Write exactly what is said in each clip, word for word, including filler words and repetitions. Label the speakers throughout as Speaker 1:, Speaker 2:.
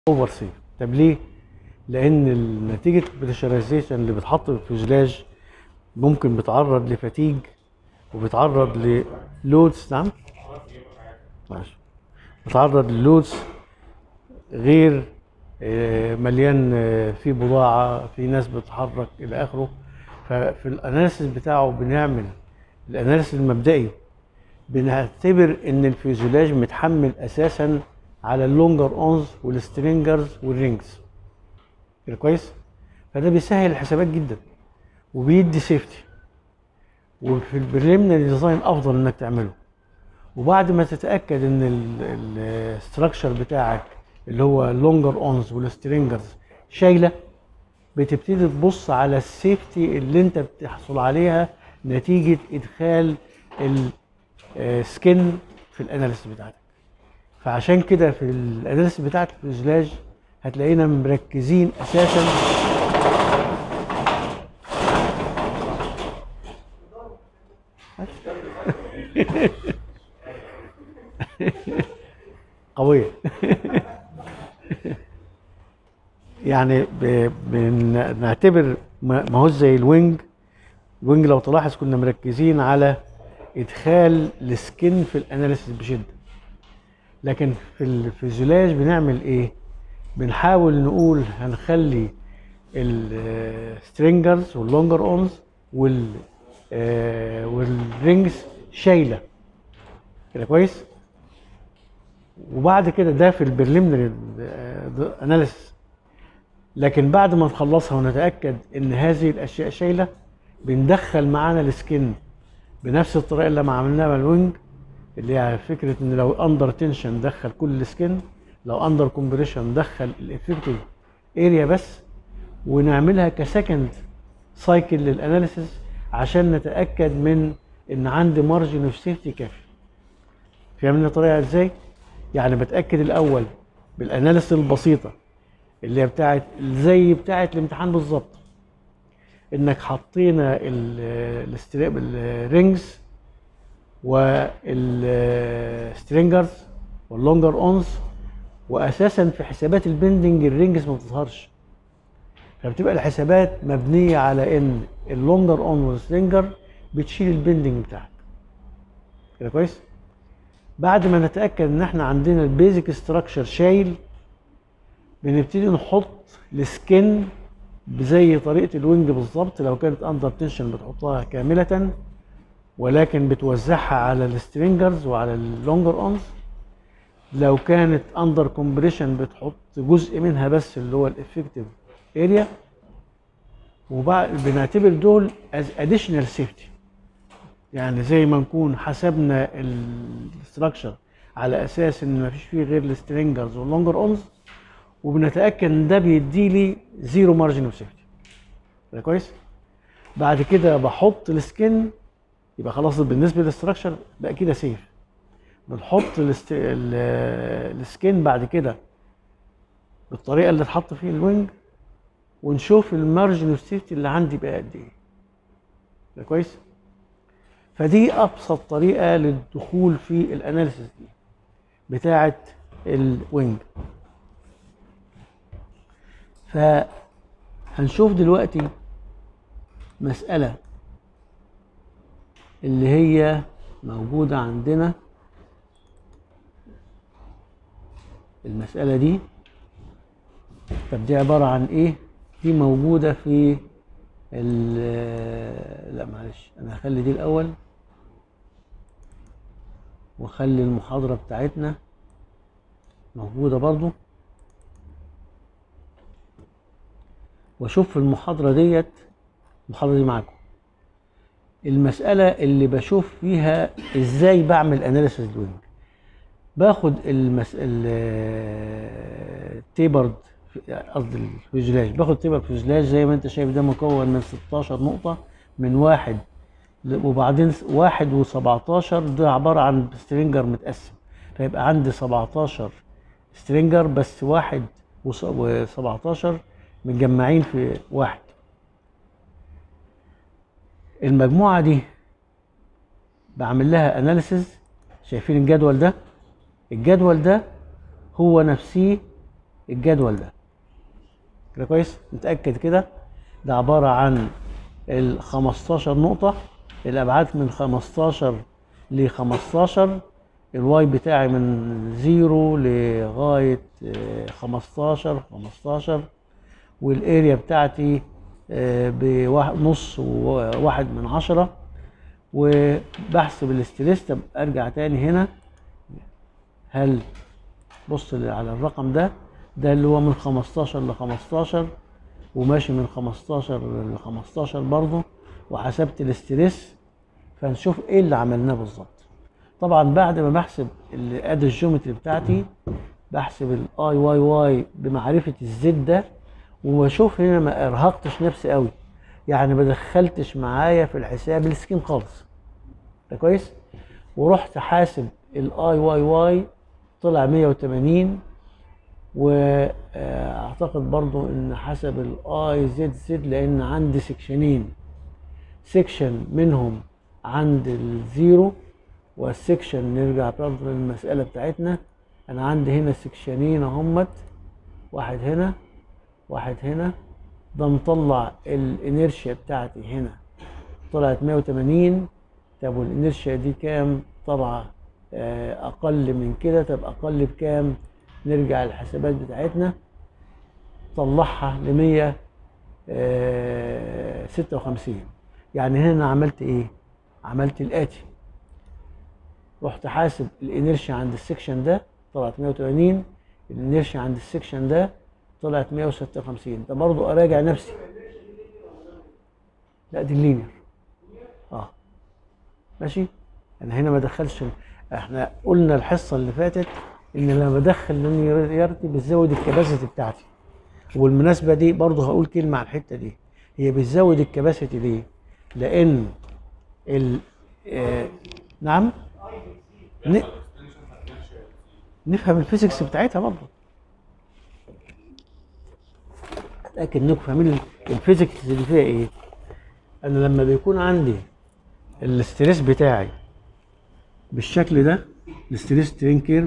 Speaker 1: اوفر سيف. طب ليه؟ لان نتيجه البريشرايزيشن اللي بتحط في الفيوزلاج ممكن بتعرض لفتيج وبتعرض للودز. نعم ماشي. بتعرض للودز غير آه، مليان، آه، في بضاعه، في ناس بتتحرك الى اخره. ففي الاناليسيس بتاعه بنعمل الاناليسيس المبدئي، بنعتبر ان الفيوزلاج متحمل اساسا على اللونجر اونز والسترينجرز والرينجز كده كويس. فده بيسهل الحسابات جدا وبيدي سيفتي، وفي البريليمينري ديزاين افضل انك تعمله. وبعد ما تتاكد ان الاستراكشر بتاعك اللي هو اللونجر اونز والسترينجرز شايله، بتبتدي تبص على السيفتي اللي انت بتحصل عليها نتيجه ادخال السكن في الاناليسيس بتاعتك. فعشان كده في الاناليسيس بتاعت الفيوزلاج هتلاقينا مركزين اساسا قويه. يعني ب- بنعتبر ما ما هو زي الوينج. الوينج لو تلاحظ كنا مركزين على ادخال السكن في الاناليسيس بشده، لكن في الفيزيولاج بنعمل ايه؟ بنحاول نقول هنخلي السترينجرز واللونجر اونز وال آه، والرينجز شايله كده كويس. وبعد كده ده في البريليمينري اناليسيس. لكن بعد ما نخلصها ونتاكد ان هذه الاشياء شايله، بندخل معانا السكن بنفس الطريقه اللي ما عملناها مع الوينج، اللي هي فكره ان لو اندر تنشن دخل كل السكن، لو اندر كومبريشن دخل الافكتيف اريا بس، ونعملها كسكند سايكل للاناليسيس عشان نتاكد من ان عندي مارجن اوف سيفتي كافي. فهمنا الطريقه ازاي؟ يعني بتاكد الاول بالاناليسيس البسيطه اللي هي بتاعت زي بتاعت الامتحان بالظبط، انك حطينا الرينجز والسترينجرز واللونجر اونز، واساسا في حسابات البندنج الرينجز ما بتظهرش، فبتبقى الحسابات مبنيه على ان اللونجر اون والسترينجر بتشيل البندنج بتاعك كده كويس. بعد ما نتاكد ان احنا عندنا البيزك ستراكشر شايل، بنبتدي نحط السكن بزي طريقه الوينج بالظبط. لو كانت اندر تنشن بتحطها كامله، ولكن بتوزعها على السترينجرز وعلى اللونجر اونز. لو كانت اندر كومبريشن بتحط جزء منها بس اللي هو الافكتيف اريا. وبعد بنعتبر دول از اديشنال سيفتي، يعني زي ما نكون حسبنا الاستراكشر على اساس ان ما فيش فيه غير السترينجرز واللونجر اونز، وبنتاكد ان ده بيدي لي زيرو مارجن اوف سيفتي ده كويس. بعد كده بحط السكن، يبقى خلاص بالنسبه للاستراكشر بقى كده سيف. بنحط الست... ال- السكين بعد كده بالطريقه اللي اتحط فيه الوينج، ونشوف المارجن اوف سيفتي اللي عندي بقى قد ايه ده كويس. فدي ابسط طريقه للدخول في الاناليسيس دي بتاعه الوينج. فهنشوف دلوقتي مساله اللي هي موجوده عندنا. المساله دي، طب دي عباره عن ايه؟ دي موجوده في ال- لا معلش، انا هخلي دي الاول واخلي المحاضره بتاعتنا موجوده برضو، واشوف في المحاضره ديت المحاضره دي معاكم المساله اللي بشوف فيها ازاي بعمل اناليسيس للوينج. باخد المس... التيبرد، قصدي الفيوزلاج، باخد تيبر فيوزلاج زي ما انت شايف ده مكون من ستاشر نقطه، من واحد وبعدين واحد وسبعتاشر، ده عباره عن سترينجر متقسم. فيبقى عندي سبعتاشر سترينجر، بس واحد وسبعتاشر متجمعين في واحد. المجموعه دي بعمل لها اناليسيز. شايفين الجدول ده؟ الجدول ده هو نفسه الجدول ده كده كويس. نتاكد كده. ده عباره عن ال خمستاشر نقطه، الابعاد من خمستاشر ل خمستاشر، الواي بتاعي من زيرو لغايه خمستاشر خمستاشر، والاريا بتاعتي بنص وواحد من عشرة، وبحسب الاستريس. طب ارجع تاني هنا، هل بص على الرقم ده، ده اللي هو من خمستاشر ل خمستاشر وماشي من خمستاشر ل خمستاشر برضه، وحسبت الاستريس. فنشوف ايه اللي عملناه بالظبط. طبعا بعد ما بحسب ادي الجيومتري بتاعتي، بحسب الاي واي واي بمعرفه الزد ده، وبشوف هنا ما ارهقتش نفسي قوي، يعني ما دخلتش معايا في الحساب السكيم خالص. ده كويس. ورحت حاسب الاي واي واي طلع مية وتمانين، واعتقد برضو ان حسب الاي زد زد لان عندي سكشنين، سكشن منهم عند الزيرو والسكشن، نرجع برضو للمسألة بتاعتنا، انا عندي هنا سكشنين اهمت، واحد هنا واحد هنا، ده مطلع الانيرشيا بتاعتي هنا طلعت مية وتمانين. طب والانيرشيا دي كام؟ طبعا اقل من كده. طب اقل بكام؟ نرجع للحسابات بتاعتنا، طلعها ل مية ستة وخمسين. يعني هنا عملت ايه؟ عملت الاتي، رحت حاسب الانيرشيا عند السكشن ده طلعت مية وتمانين، الانيرشيا عند السكشن ده طلعت مية وستة وخمسين. ده برضو اراجع نفسي، لا دي اللينير. اه ماشي. انا هنا ما دخلش، احنا قلنا الحصه اللي فاتت ان لما بدخل لينيرتي بتزود الكباسيتي بتاعتي، والمناسبه دي برضو هقول كلمه على الحته دي، هي بتزود الكباسيتي ليه؟ لان ال آه نعم ن... نفهم الفيزيكس بتاعتها برضو، اتاكد انكم فاهمين الفيزيكس اللي فيها ايه. انا لما بيكون عندي الاستريس بتاعي بالشكل ده، الاستريس ترين كيرف،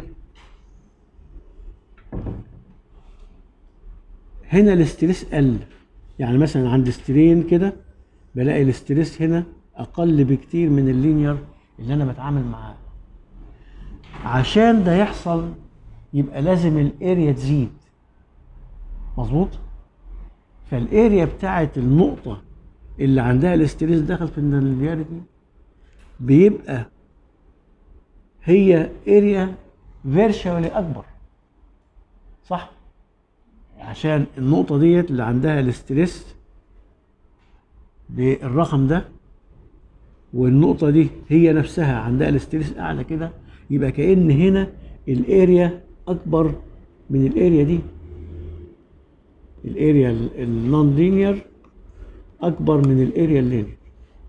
Speaker 1: هنا الاستريس قل. يعني مثلا عند سترين كده بلاقي الاستريس هنا اقل بكتير من اللينير اللي انا بتعامل معاه. عشان ده يحصل يبقى لازم الاريا تزيد، مظبوط؟ فالاريا بتاعت النقطه اللي عندها الاستريس دخل في اللينياريتي بيبقى هي اريا فيرشوالي اكبر، صح؟ عشان النقطه ديت اللي عندها الاستريس بالرقم ده، والنقطه دي هي نفسها عندها الاستريس اعلى كده، يبقى كأن هنا الاريا اكبر من الاريا دي، الاريا النون لينير اكبر من الاريا اللينير.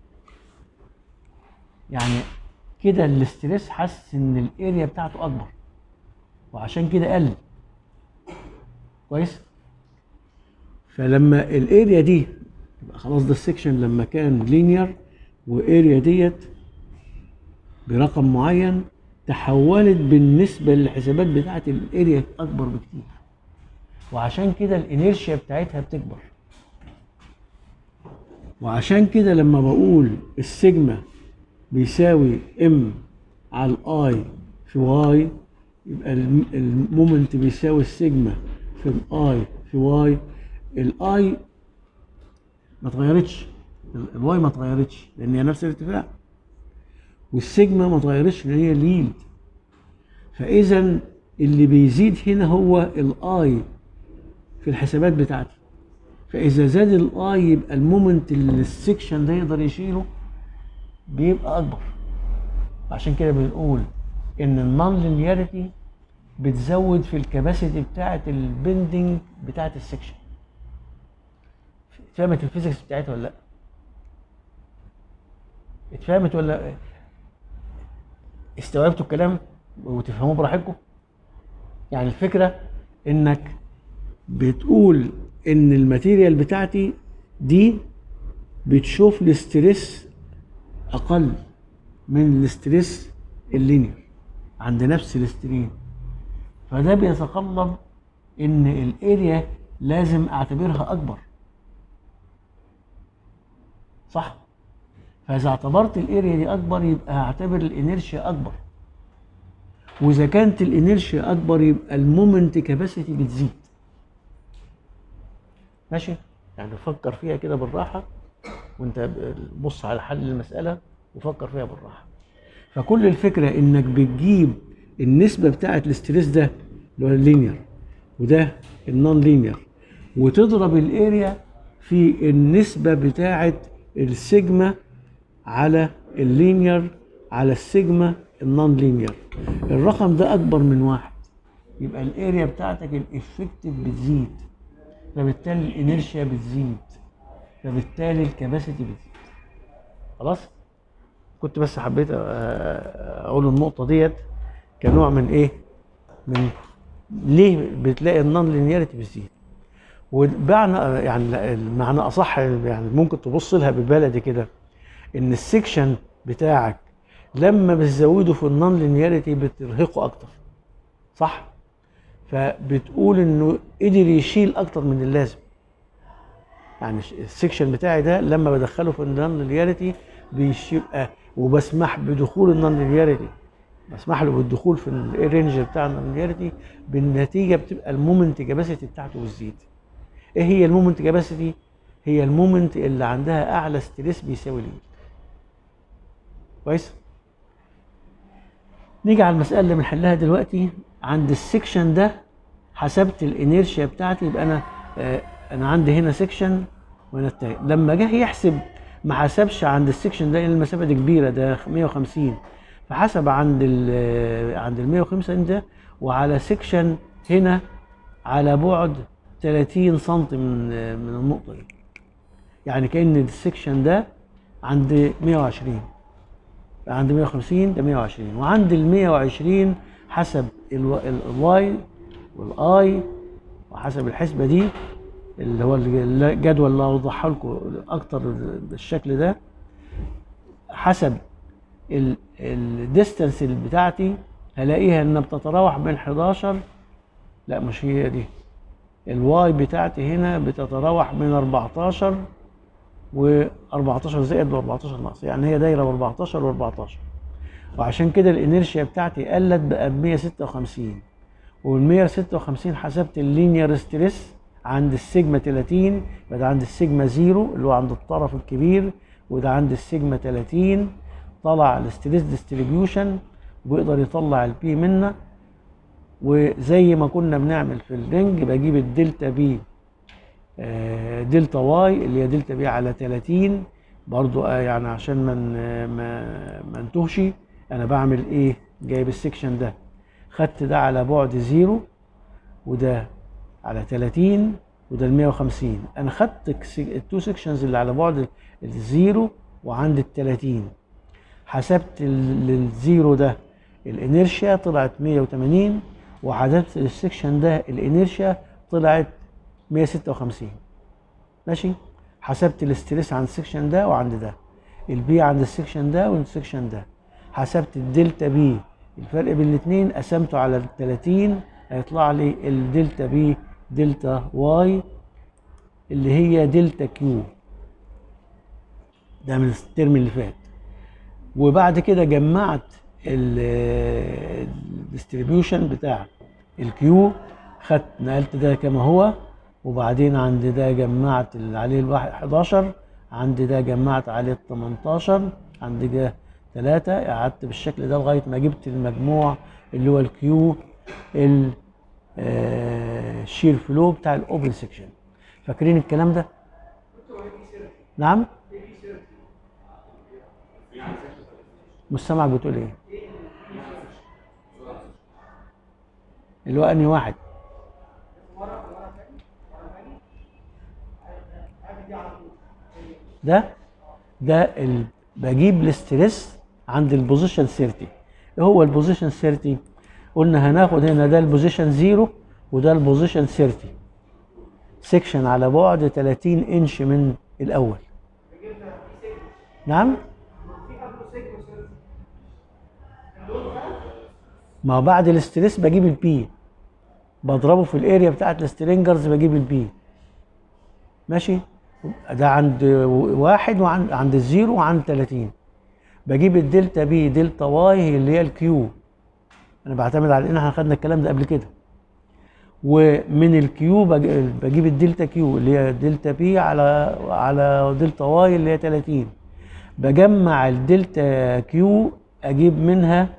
Speaker 1: يعني كده الاستريس حس ان الاريا بتاعته اكبر، وعشان كده قل. كويس. فلما الاريا دي يبقى خلاص، ده السكشن لما كان لينير واريا ديت برقم معين، تحولت بالنسبه للحسابات بتاعه الاريا اكبر بكتير، وعشان كده الانيرشيا بتاعتها بتكبر. وعشان كده لما بقول السيجما بيساوي ام على الاي في واي، يبقى المومنت بيساوي السيجما في الاي في واي. الاي ما اتغيرتش، الواي ما اتغيرتش لان هي نفس الارتفاع، والسيجما ما اتغيرتش لان هي اليلد. فاذا اللي بيزيد هنا هو الاي في الحسابات بتاعتي. فاذا زاد الاي يبقى المومنت اللي السكشن ده يقدر يشيله بيبقى اكبر. عشان كده بنقول ان النون لينياريتي بتزود في الكباسيتي بتاعه البندنج بتاعه السكشن. اتفهمت الفيزيكس بتاعتها ولا لا؟ اتفهمت ولا استوعبتوا الكلام وتفهموه براحتكم؟ يعني الفكره انك بتقول ان الماتيريال بتاعتي دي بتشوف الاستريس اقل من الاستريس اللينير عند نفس الاسترين، فده بيتطلب ان الاريا لازم اعتبرها اكبر، صح؟ فاذا اعتبرت الاريا دي اكبر يبقى هعتبر الانيرشيا اكبر، واذا كانت الانيرشيا اكبر يبقى المومنت كاباسيتي بتزيد. ماشي؟ يعني فكر فيها كده بالراحه، وانت بص على حل المساله وفكر فيها بالراحه. فكل الفكره انك بتجيب النسبه بتاعه الاستريس ده اللي هو اللينير وده النون لينير، وتضرب الاريا في النسبه بتاعه السيجما على اللينير على السيجما النون لينير. الرقم ده اكبر من واحد يبقى الاريا بتاعتك الافكتيف بتزيد، فبالتالي الانيرشيا بتزيد، فبالتالي الكباسيتي بتزيد. خلاص؟ كنت بس حبيت اقول النقطه ديت كنوع من ايه؟ من ليه بتلاقي النون لينياريتي بتزيد. وبمعنى يعني المعنى اصح، يعني ممكن تبص لها بالبلدي كده، ان السكشن بتاعك لما بتزوده في النون لينياريتي بترهقه اكتر، صح؟ فبتقول انه قدر يشيل اكتر من اللازم. يعني السكشن بتاعي ده لما بدخله في النون لينياريتي بيبقى، وبسمح بدخول النون لينياريتي، بسمح له بالدخول في الرينج بتاع النون لينياريتي، بالنتيجه بتبقى المومنت كاباسيتي بتاعته بتزيد. ايه هي المومنت كاباسيتي؟ هي المومنت اللي عندها اعلى ستريس بيساوي اليود. كويس؟ نيجي على المساله اللي بنحلها دلوقتي. عند السكشن ده حسبت الانيرشيا بتاعتي، يبقى انا آه انا عندي هنا سكشن وهنا التاني. لما جه يحسب ما حسبش عند السكشن ده لان المسافه دي كبيره، ده مية وخمسين، فحسب عند ال عند ال مية وخمسين ده، وعلى سكشن هنا على بعد تلاتين سم من من النقطه دي. يعني كأن السكشن ده عند مية وعشرين، عند مية وخمسين ده مية وعشرين، وعند ال مية وعشرين حسب الواي والاي، وحسب الحسبه دي اللي هو الجدول اللي اوضحها لكم اكتر بالشكل ده، حسب الديستانس بتاعتي هلاقيها انها بتتراوح بين حداشر، لا مش هي دي، الواي بتاعتي هنا بتتراوح من اربعتاشر و اربعتاشر زائد و اربعتاشر ناقص، يعني هي دايره ب اربعتاشر و اربعتاشر. وعشان كده الانيرشيا بتاعتي قلت بقى ب مية وستة وخمسين، وال مية وستة وخمسين حسبت اللينير ستريس عند السيجما تلاتين، يبقى ده عند السيجما زيرو اللي هو عند الطرف الكبير، وده عند السيجما تلاتين. طلع الستريس ديستريبيوشن وبيقدر يطلع البي منا، وزي ما كنا بنعمل في الرنج بجيب الدلتا بي دلتا واي اللي هي دلتا بي على تلاتين برضو، يعني عشان ما ما ما انتهش انا بعمل ايه؟ جايب السكشن ده خدت ده على بعد زيرو، وده على تلاتين، وده ال مية وخمسين. انا خدت التو سكشنز اللي على بعد الزيرو وعند ال تلاتين، حسبت للزيرو ده الانيرشيا طلعت مية وتمانين، وحسبت السكشن ده الانيرشيا طلعت مية وستة وخمسين. ماشي؟ حسبت الاستريس عند السكشن ده وعند ده، البي عند السكشن ده والسكشن ده، حسبت الدلتا بي الفرق بين الاثنين قسمته على ال تلاتين، هيطلع لي الدلتا بي دلتا واي اللي هي دلتا كيو، ده من الترم اللي فات. وبعد كده جمعت الديستريبيوشن بتاع الكيو، خدت نقلت ده كما هو، وبعدين عند ده جمعت اللي عليه الواحد حداشر، عند ده جمعت عليه ال تمنتاشر، عند ده تلاتة، قعدت بالشكل ده لغايه ما جبت المجموع اللي هو الكيو الشير فلو بتاع الاوبن سيكشن. فاكرين الكلام ده؟ نعم؟ مش سامعك بتقول ايه؟ اللي هو انهي واحد؟ ده ده ال... بجيب الاستريس عند البوزيشن تلاتين. ايه هو البوزيشن تلاتين؟ قلنا هناخد هنا ده البوزيشن زيرو وده البوزيشن تلاتين، سيكشن على بعد تلاتين انش من الاول. نعم؟ ما بعد الاستريس بجيب البي، بضربه في الاريا بتاعت السترينجرز بجيب البي. ماشي؟ ده عند واحد وعند عند الزيرو وعند تلاتين. بجيب الدلتا بي دلتا واي اللي هي الكيو. انا بعتمد على ان احنا خدنا الكلام ده قبل كده. ومن الكيو بجيب الدلتا كيو اللي هي دلتا بي على على دلتا واي اللي هي تلاتين. بجمع الدلتا كيو اجيب منها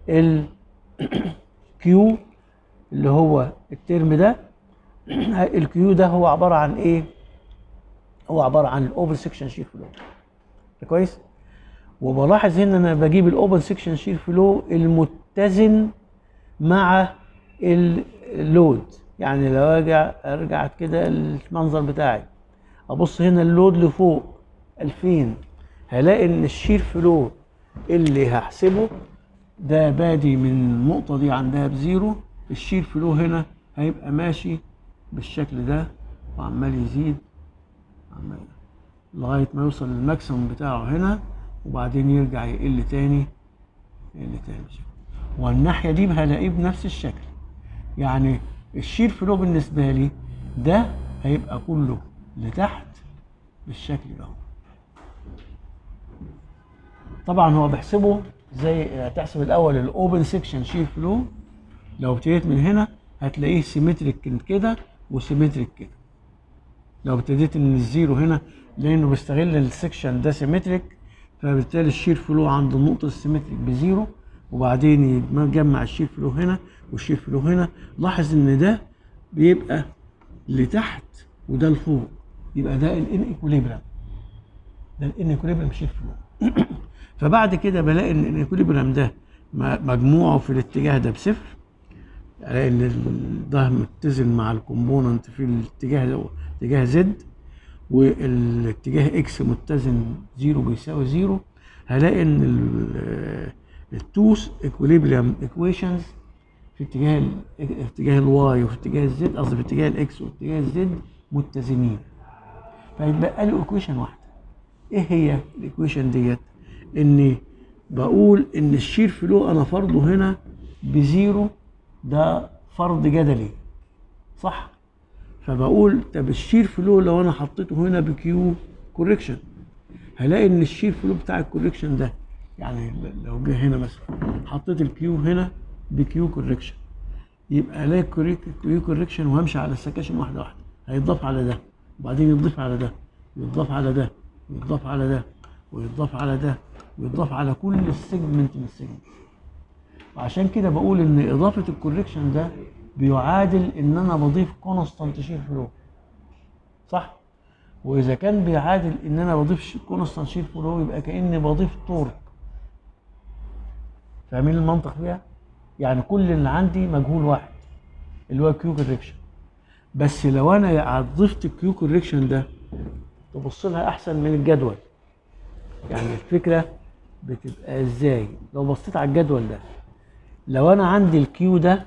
Speaker 1: الكيو اللي هو الترم ده. الكيو ده هو عباره عن ايه؟ هو عباره عن الاوبن سكشن شير فلو. كويس؟ وبلاحظ هنا انا بجيب الاوبن سكشن شير فلو المتزن مع اللود. يعني لو ارجع ارجع كده المنظر بتاعي، ابص هنا اللود لفوق ألفين، هلاقي ان الشير فلو اللي هحسبه ده بادي من النقطه دي عندها بزيرو. الشير فلو هنا هيبقى ماشي بالشكل ده وعمال يزيد عمال لغايه ما يوصل للماكسيموم بتاعه هنا، وبعدين يرجع يقل تاني يقل تاني. والناحيه دي هلاقيه بنفس الشكل. يعني الشير فلو بالنسبه لي ده هيبقى كله لتحت بالشكل ده. طبعا هو بيحسبه زي هتحسب الاول الاوبن سيكشن شير فلو. لو ابتديت من هنا هتلاقيه سيمتريك كده وسيمتريك كده. لو ابتديت من الزيرو هنا لانه بيستغل السكشن ده سيمتريك، فبالتالي الشير فلو عند النقطه السيمتريك بزيرو، وبعدين يجمع الشير فلو هنا والشير فلو هنا. لاحظ ان ده بيبقى لتحت وده لفوق، يبقى ده الان ايكوليبريم. ده الان ايكوليبريم شير فلو. فبعد كده بلاقي ان الان ايكوليبريم ده مجموعه في الاتجاه ده بصفر، الاقي ان ده متزن مع الكومبوننت في الاتجاه ده اتجاه زد، والاتجاه اكس متزن زيرو بيساوي زيرو. هلاقي ان التوس ايكوليبريم ايكويشنز في اتجاه اتجاه الواي وفي اتجاه الزد، قصدي في اتجاه الاكس واتجاه الزد متزنين. فيتبقى لي ايكويشن واحده. ايه هي الايكويشن ديت؟ اني بقول ان الشير فلو انا فرضه هنا بزيرو، ده فرض جدلي صح؟ فبقول طب الشير فلو لو انا حطيته هنا بكيو كوريكشن، هلاقي ان الشير فلو بتاع الكوريكشن ده، يعني لو جه هنا مثلا حطيت الكيو هنا بكيو كوريكشن، يبقى الاقي كيو كوريكشن وهمشي على السكاشن واحده واحده، هيتضاف على ده وبعدين يضيف على ده ويتضاف على ده ويتضاف على ده ويتضاف على ده ويتضاف على كل السيجمنت من السيجمنت. وعشان كده بقول ان اضافه الكوريكشن ده بيعادل ان انا بضيف كونستانت شير فلو صح؟ واذا كان بيعادل ان انا بضيف كونستانت شير فلو يبقى كاني بضيف تورك. فاهمين المنطق فيها؟ يعني كل اللي عندي مجهول واحد اللي هو كيو كوريكشن، بس لو انا ضفت الكيو كوريكشن ده تبص لها احسن من الجدول. يعني الفكره بتبقى ازاي؟ لو بصيت على الجدول ده، لو انا عندي الكيو ده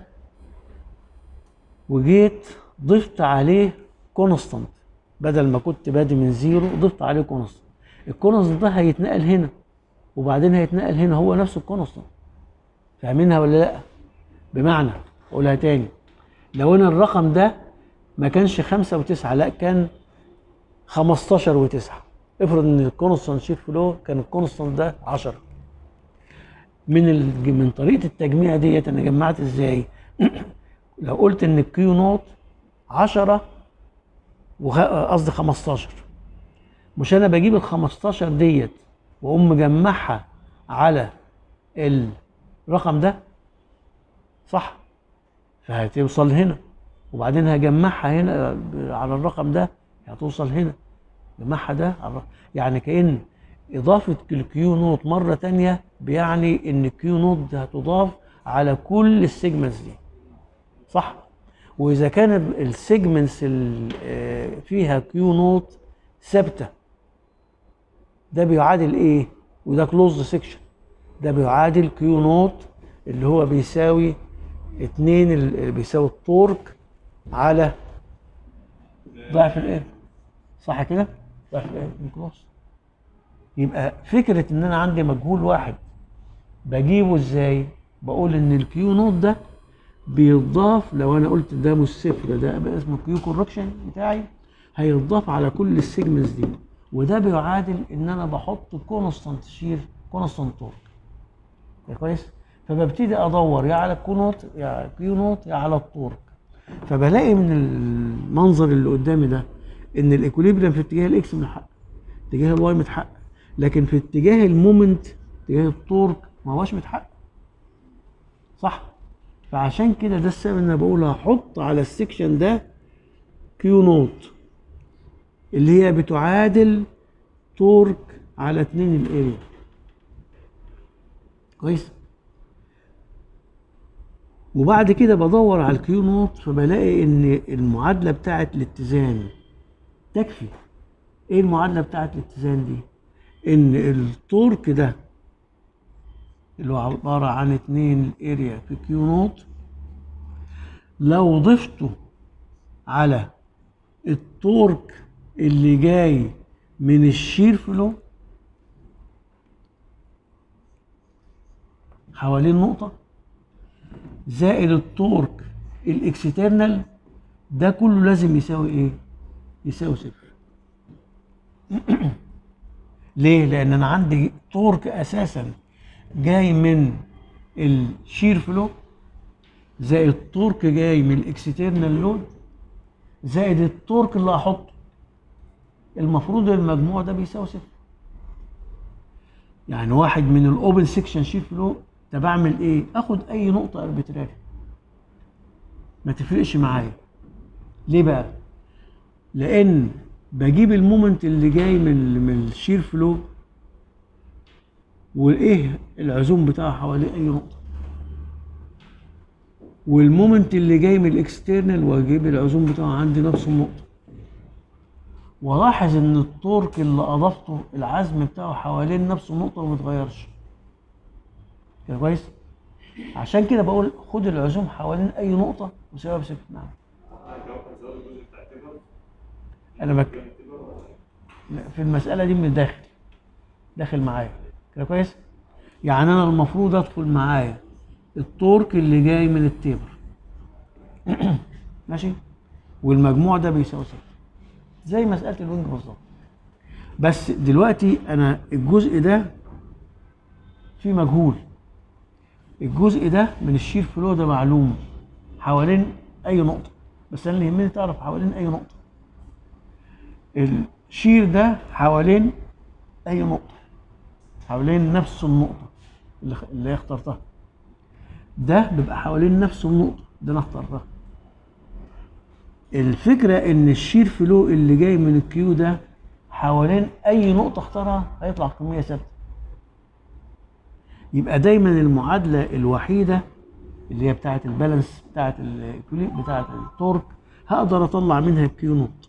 Speaker 1: وجيت ضفت عليه كونستانت، بدل ما كنت بادي من زيرو ضفت عليه كونستانت، الكونستانت ده هيتنقل هنا وبعدين هيتنقل هنا، هو نفس الكونستانت. فاهمينها ولا لا؟ بمعنى اقولها تاني، لو انا الرقم ده ما كانش خمسة وتسعة، لا كان خمستاشر وتسعة، افرض ان الكونستانت شير فلو كان الكونستانت ده عشرة. من ال... من طريقه التجميع ديت انا جمعت ازاي؟ لو قلت ان الكيو نوت عشرة قصدي خمستاشر، مش انا بجيب ال خمستاشر ديت واقوم مجمعها على الرقم ده صح؟ فهتوصل هنا وبعدين هجمعها هنا على الرقم ده هتوصل هنا، جمعها ده على الرقم. يعني كأن اضافه الكيو نوت مره ثانيه بيعني ان الكيو نوت هتضاف على كل السيجمنتس دي صح؟ واذا كان السيجمنتس اللي فيها كيو نوت ثابته ده بيعادل ايه؟ وده كلوزد سيكشن، ده بيعادل كيو نوت اللي هو بيساوي اتنين، اللي بيساوي التورك على ضعف الايه؟ صح كده؟ ضعف الايه؟ الكروس. يبقى فكره ان انا عندي مجهول واحد بجيبه ازاي؟ بقول ان الكيو نوت ده بيضاف، لو انا قلت ده مش صفر ده يبقى اسمه كيو كوركشن بتاعي، هيضاف على كل السيجمنتس دي، وده بيعادل ان انا بحط كونستانت شير كونستانت تورك. كويس؟ فببتدي ادور يا على الكيو نوت يا على الكيو نوت يا على التورك. فبلاقي من المنظر اللي قدامي ده ان الايكوليبريم في اتجاه الاكس متحقق، اتجاه الواي متحقق، لكن في اتجاه المومنت اتجاه التورك ما هوش متحقق. صح؟ فعشان كده ده السبب ان انا بقول هحط على السكشن ده كيو نوت اللي هي بتعادل تورك على اتنين الاريا. كويس؟ وبعد كده بدور على الكيو نوت، فبلاقي ان المعادله بتاعه الاتزان تكفي. ايه المعادله بتاعه الاتزان دي؟ ان التورك ده اللي هو عباره عن اتنين اريا في كيو نوت، لو ضفته على التورك اللي جاي من الشير فلو حوالين نقطة زائد التورك الاكسترنال، ده كله لازم يساوي ايه؟ يساوي صفر. ليه؟ لأن أنا عندي تورك أساسا جاي من الشير فلو زائد التورك جاي من الاكسترنال لود زائد التورك اللي هحطه، المفروض المجموع ده بيساوي صفر. يعني واحد من الاوبن سيكشن شير فلو، طب بعمل ايه؟ اخد اي نقطه اربيتراري ما تفرقش معايا. ليه بقى؟ لان بجيب المومنت اللي جاي من من الشير فلو وايه العزوم بتاعه حوالين اي نقطه، والمومنت اللي جاي من الاكسترنال واجيب العزوم بتاعه عندي نفس النقطه، ولاحظ ان التورك اللي اضفته العزم بتاعه حوالين نفس النقطه وما اتغيرش. كده كويس؟ عشان كده بقول خد العزوم حوالين اي نقطه وسيبها بصفر. نعم. انا بك في المساله دي من الداخل داخل معايا. كده كويس؟ يعني انا المفروض ادخل معايا التورك اللي جاي من التيبر ماشي، والمجموع ده بيساوي صفر زي مساله الوينج بالظبط. بس دلوقتي انا الجزء ده فيه مجهول، الجزء ده من الشير فلو ده معلوم حوالين اي نقطه، بس انا اللي يهمني تعرف حوالين اي نقطه. الشير ده حوالين اي نقطه، حوالين نفس النقطه اللي اللي اخترتها، ده بيبقى حوالين نفس النقطه اللي انا اخترتها. الفكره ان الشير فلو اللي جاي من الكيو ده حوالين اي نقطه اختارها هيطلع كميه ثابته. يبقى دايما المعادله الوحيده اللي هي بتاعه البالانس بتاعه الاكوليب بتاعه التورك هقدر اطلع منها الكيو نوت.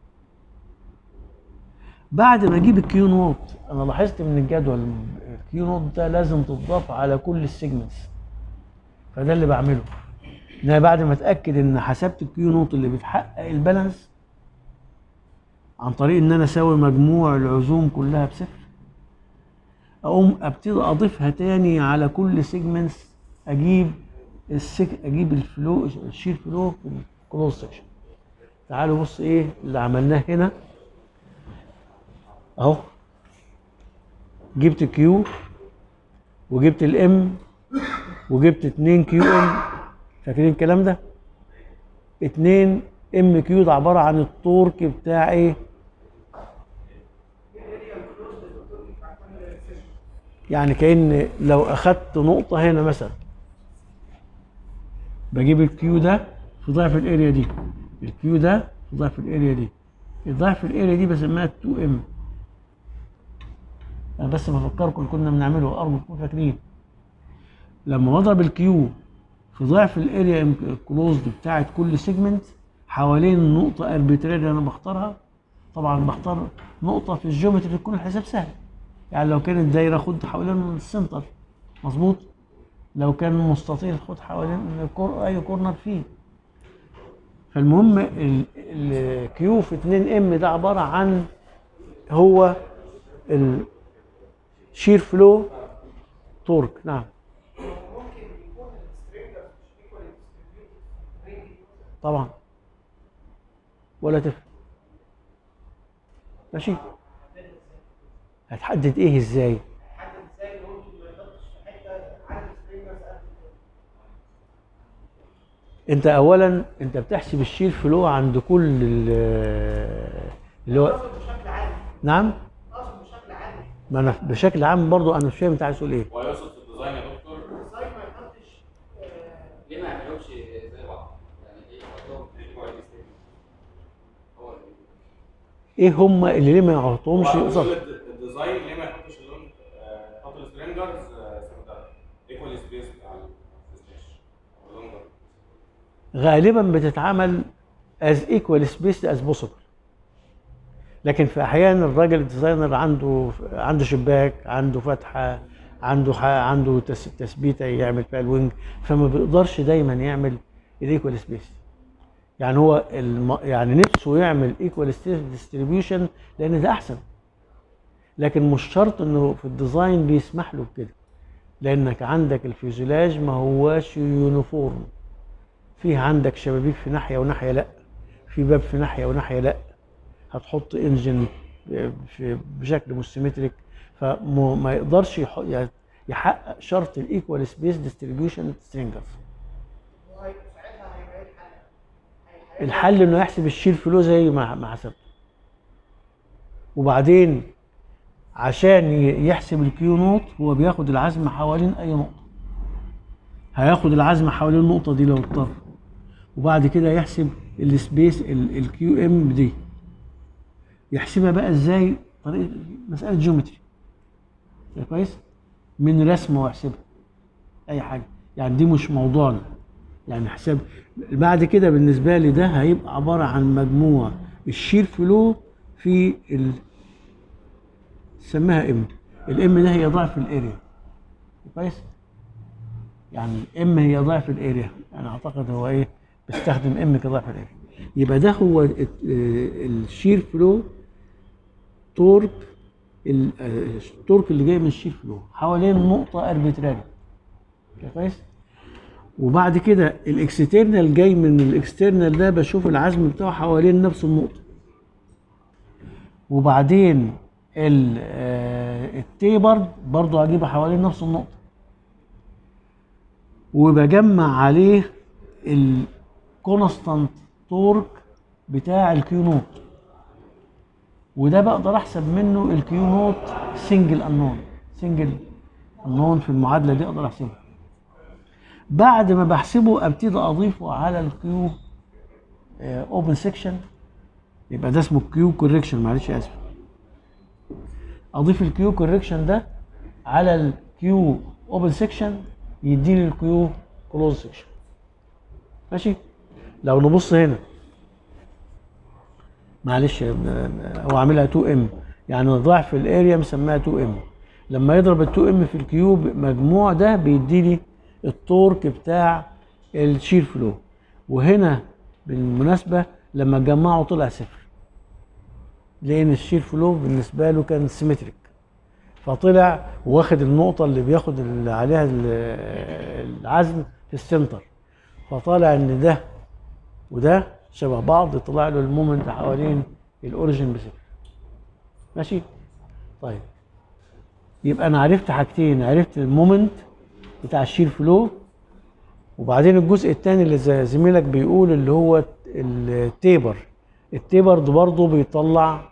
Speaker 1: بعد ما اجيب الكيو نوت انا لاحظت من الجدول الكيو نوت ده لازم تضاف على كل السيجمنتس، فده اللي بعمله ان انا بعد ما اتاكد ان حسبت الكيو نوت اللي بتحقق البالانس عن طريق ان انا اساوي مجموع العزوم كلها بصفر، اقوم ابتدي اضيفها تاني على كل سيجمنتس، اجيب السك... اجيب الفلو الشير فلو في الكلوز سكشن. تعالوا بص ايه اللي عملناه هنا اهو. جبت كيو وجبت الام وجبت اتنين كيو ام، فاكرين الكلام ده؟ اتنين ام كيو ده عباره عن التورك بتاع ايه؟ يعني كأن لو اخدت نقطه هنا مثلا بجيب الكيو ده في ضعف الاريا دي، الكيو ده في ضعف الاريا دي، الضعف الاريا دي بسميها اتنين ام. انا بس بفكركم كنا بنعمله ارجو تكونوا فاكرين. لما بضرب الكيو في ضعف الاريا كلوزد بتاعت كل سيجمنت حوالين نقطه اربيتراري انا بختارها، طبعا بختار نقطه في الجيومتري تكون الحساب سهل. يعني لو كانت دايره خد حوالين السنتر مظبوط، لو كان مستطيل خد حوالين الكور اي كورنر فيه. فالمهم الكيو في اتنين ام ده عباره عن هو الشير فلو تورك. نعم. طبعا ولا تفرق. ماشي. هتحدد ايه ازاي؟
Speaker 2: هتحدد ازاي ان ممكن ما يحطش في حته عدد سبرينجرز قد كده؟
Speaker 1: انت اولا انت بتحسب الشير فلو عند كل ال- اللي هو
Speaker 2: اقصد بشكل عام.
Speaker 1: نعم.
Speaker 2: اقصد بشكل عام.
Speaker 1: ما انا بشكل عام برضو انا مش فاهم انت عايز تقول ايه.
Speaker 3: هو يقصد في الديزاين يا دكتور
Speaker 2: ازاي ما يحطش آه،
Speaker 3: ليه ما يعملوش زي بعض؟ يعني ايه يحطهم في كويس هو
Speaker 1: ايه هم اللي ليه ما يحطهمش
Speaker 3: هو
Speaker 1: قصاد؟
Speaker 3: بيقول الديزاين ليه ما يحطش اللون آه، يحط السترينجرز ايكوال سبيس بتاع السلاش او اللونجر.
Speaker 1: غالبا بتتعمل as equal spaced as possible، لكن في احيان الراجل الديزاينر عنده عنده شباك، عنده فتحه، عنده ح- عنده تس- تثبيته يعمل فيها الوينج، فما بيقدرش دايما يعمل الايكوال سبيس. يعني هو الم... يعني نفسه يعمل ايكوال ديستريبيوشن لان ده احسن، لكن مش شرط انه في الديزاين بيسمح له بكده، لانك عندك الفيوزلاج ما هواش يونيفورم، فيه عندك شبابيك في ناحيه وناحيه لا، في باب في ناحيه وناحيه لا، هتحط انجن في بشكل مش سيمتريك، فما يقدرش يح- يحقق شرط الايكوال سبيس ديستريبيوشن سترينجرز.
Speaker 2: وهي- ساعتها هيبقى ايه الحل؟ هي-
Speaker 1: الحل انه يحسب الشير فلو زي ما ما حسبته، وبعدين عشان ي- يحسب الكيو نوت هو بياخد العزم حوالين اي نقطه، هياخد العزم حوالين النقطه دي لو اضطر، وبعد كده يحسب السبيس الكيو ام دي. يحسبها بقى ازاي؟ طريقه مساله جيومتري كويس، من رسمه واحسبها اي حاجه، يعني دي مش موضوعنا، يعني حساب. بعد كده بالنسبه لي ده هيبقى عباره عن مجموع الشير فلو في ال سميها ام، الام ده هي ضعف الاريا كويس، يعني ام هي ضعف الاريا، انا اعتقد هو ايه بيستخدم ام كضعف الاريا. يبقى ده هو ال- الشير فلو تورك، ال- التورك اللي جاي من الشير فلو حوالين نقطه اربيتراري كويس. وبعد كده الاكسترنال جاي من الاكسترنال ده بشوف العزم بتاعه حوالين نفس النقطه، وبعدين ال- آه، التيبر برضو هجيبه حوالين نفس النقطه، وبجمع عليه الكونستانت تورك بتاع الكيو نوت، وده بقدر احسب منه الكيو نوت سنجل انون، سنجل انون في المعادله دي اقدر احسبها. بعد ما بحسبه ابتدي اضيفه على الكيو اوبن سيكشن، يبقى ده اسمه كيو كوريكشن، معلش اسف. اضيف الكيو كوريكشن ده على الكيو اوبن سيكشن يديني الكيو كلوز سيكشن. ماشي. لو نبص هنا معلش هو عاملها تو ام، يعني ضعف الاريا مسميها تو ام، لما يضرب ال تو ام في الكيوب مجموع ده بيديني التورك بتاع الشير فلو. وهنا بالمناسبه لما جمعه طلع صفر، لان الشير فلو بالنسبه له كان سيمتريك، فطلع واخد النقطه اللي بياخد اللي عليها العزم في السنتر، فطالع ان ده وده شبه بعض، طلع له المومنت حوالين الاوريجن بصفر. ماشي. طيب يبقى انا عرفت حاجتين، عرفت المومنت بتاع الشير فلو، وبعدين الجزء الثاني اللي زي زميلك بيقول اللي هو التيبر. التيبر ده برضه بيطلع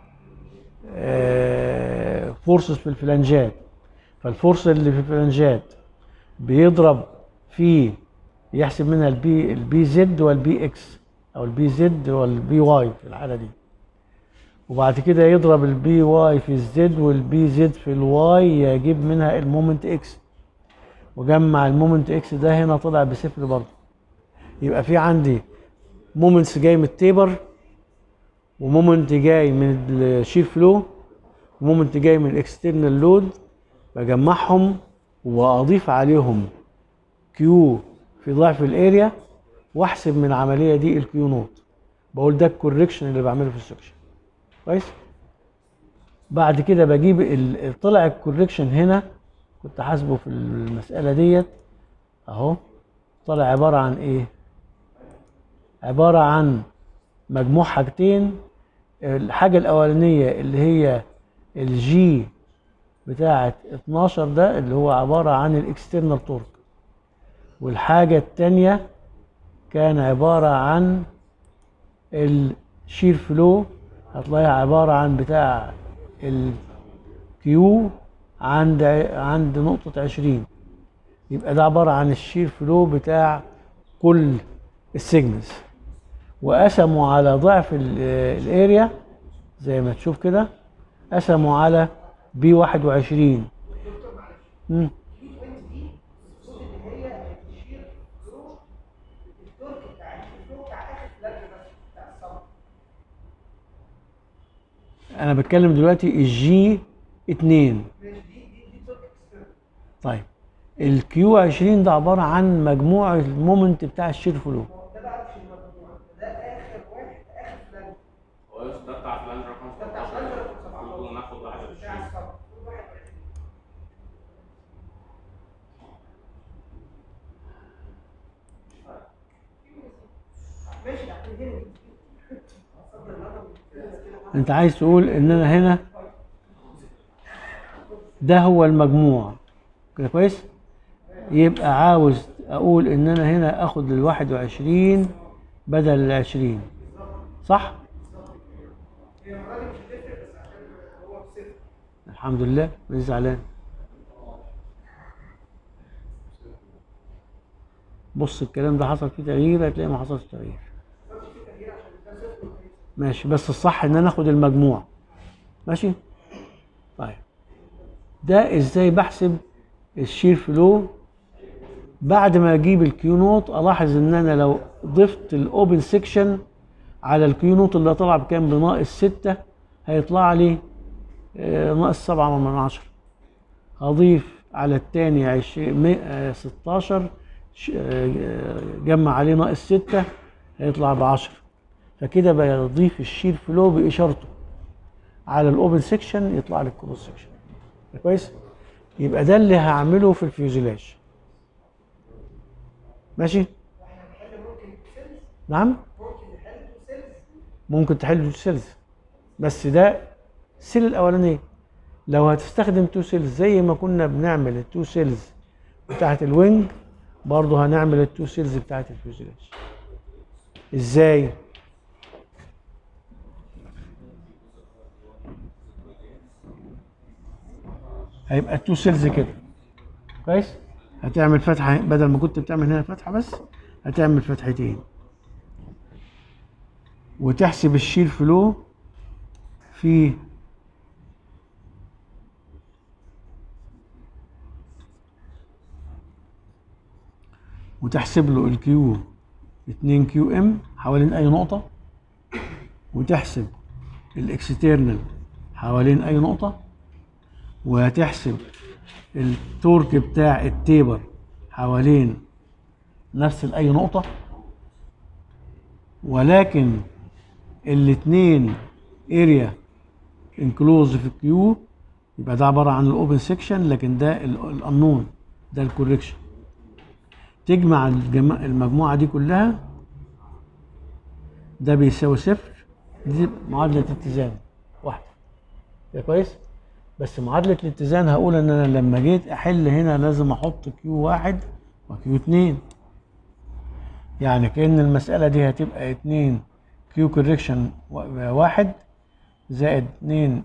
Speaker 1: فورسز في الفلانجات، فالفورس اللي في الفلانجات بيضرب في يحسب منها البي البي زد والبي اكس، او البي زد والبي واي في الحاله دي، وبعد كده يضرب البي واي في الزد والبي زد في الواي يجيب منها المومنت اكس، وجمع المومنت اكس ده هنا طلع بصفر برضه. يبقى في عندي مومنتس جاي من التيبر، ومومنت جاي من الشير فلو، ومومنت جاي من الاكسترنال لود، بجمعهم واضيف عليهم كيو في ضعف الاريا، واحسب من العمليه دي الكيو نوت، بقول ده الكوريكشن اللي بعمله في السكشن كويس. بعد كده بجيب ال- طلع الكوريكشن هنا كنت حاسبه في المساله ديت اهو، طلع عباره عن ايه؟ عباره عن مجموع حاجتين. الحاجه الاولانيه اللي هي الجي بتاعه اتناشر ده اللي هو عباره عن الاكسترنال تورك، والحاجه الثانيه كان عباره عن الشير فلو، هتلاقيها عباره عن بتاع الكيو عند عند نقطه عشرين. يبقى ده عباره عن الشير فلو بتاع كل السيجمنتس، وقسموا على ضعف الاريا زي ما تشوف كده، قسموا على بي واحد وعشرين. امم انا بتكلم دلوقتي الجي اتنين. طيب الكيو عشرين ده عباره عن مجموع المومنت بتاع الشير فلو.
Speaker 2: ده بقى مش المجموع، ده اخر واحد، اخر فلان.
Speaker 3: هو ده بتاع فلان رقم
Speaker 2: ده بتاع فلان رقم
Speaker 3: سبعتاشر،
Speaker 2: سبعتاشر.
Speaker 3: المفروض ناخد واحد
Speaker 2: بتاع
Speaker 3: وعشرين.
Speaker 2: الصف. كل واحد وعشرين. ماشي هتنهي.
Speaker 1: انت عايز تقول ان انا هنا ده هو المجموع كده كويس؟ يبقى عاوز اقول ان انا هنا اخد الواحد وعشرين بدل العشرين، صح؟
Speaker 2: هي الراجل مش هتفرق بس عشان هو بصفر.
Speaker 1: الحمد لله مش زعلان. بص الكلام ده حصل فيه تغيير، هتلاقي ما حصلش تغيير. ماشي، بس الصح ان انا اخد المجموع. ماشي؟ طيب ده ازاي بحسب الشير فلو؟ بعد ما اجيب الكيو نوت الاحظ ان انا لو ضفت الاوبن سيكشن على الكيو نوت اللي طلع بكام؟ بناقص ستة، هيطلع لي آه، ناقص سبعة من عشرة. هضيف على التاني عشرين ستاشر، آه، جمع عليه ناقص ستة، هيطلع بعشرة. فكده بضيف الشير فلو باشارته على الاوبن سيكشن يطلع لي الكروس سيكشن. كويس؟ يبقى ده اللي هعمله في الفيوزيلاج. ماشي؟ نعم؟ ممكن تحل تو سيلز، بس ده السيل الاولانيه. لو هتستخدم تو سيلز زي ما كنا بنعمل التو سيلز بتاعت الوينج، برضه هنعمل التو سيلز بتاعت الفيوزيلاج. ازاي؟ هيبقى التو سيلز كده كويس؟ هتعمل فتحه بدل ما كنت بتعمل هنا فتحه بس، هتعمل فتحتين، وتحسب الشير فلو في وتحسب له الكيو اتنين كيو ام حوالين اي نقطه، وتحسب الاكسترنال حوالين اي نقطه، وهتحسب التورك بتاع التيبر حوالين نفس اي نقطه. ولكن الاثنين اريا انكلوز في الكيو، يبقى ده عباره عن الاوبن سيكشن، لكن ده الانون، ده الكوريكشن. تجمع المجموعه دي كلها، ده بيساوي صفر. دي معادله اتزان واحده كده كويس؟ بس معادله الاتزان هقول ان انا لما جيت احل هنا لازم احط كيو واحد وكيو اتنين، يعني كأن المسألة دي هتبقى اتنين كيو كوريكشن واحد زائد اتنين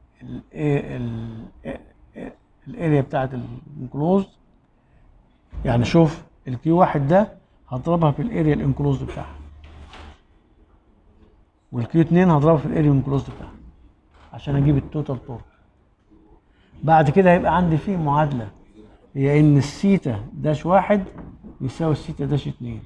Speaker 1: الاريا بتاعت الانكلوز. يعني شوف الكيو واحد ده هضربها في الاريا الانكلوز بتاعها، والكيو اتنين هضربها في الاريا الانكلوز بتاعها عشان اجيب التوتال تورك. بعد كده هيبقى عندي فيه معادلة، هي ان السيتا داش واحد يساوي السيتا داش اتنين.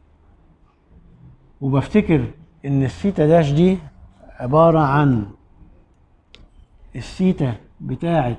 Speaker 1: وبفتكر ان السيتا داش دي عبارة عن السيتا بتاعت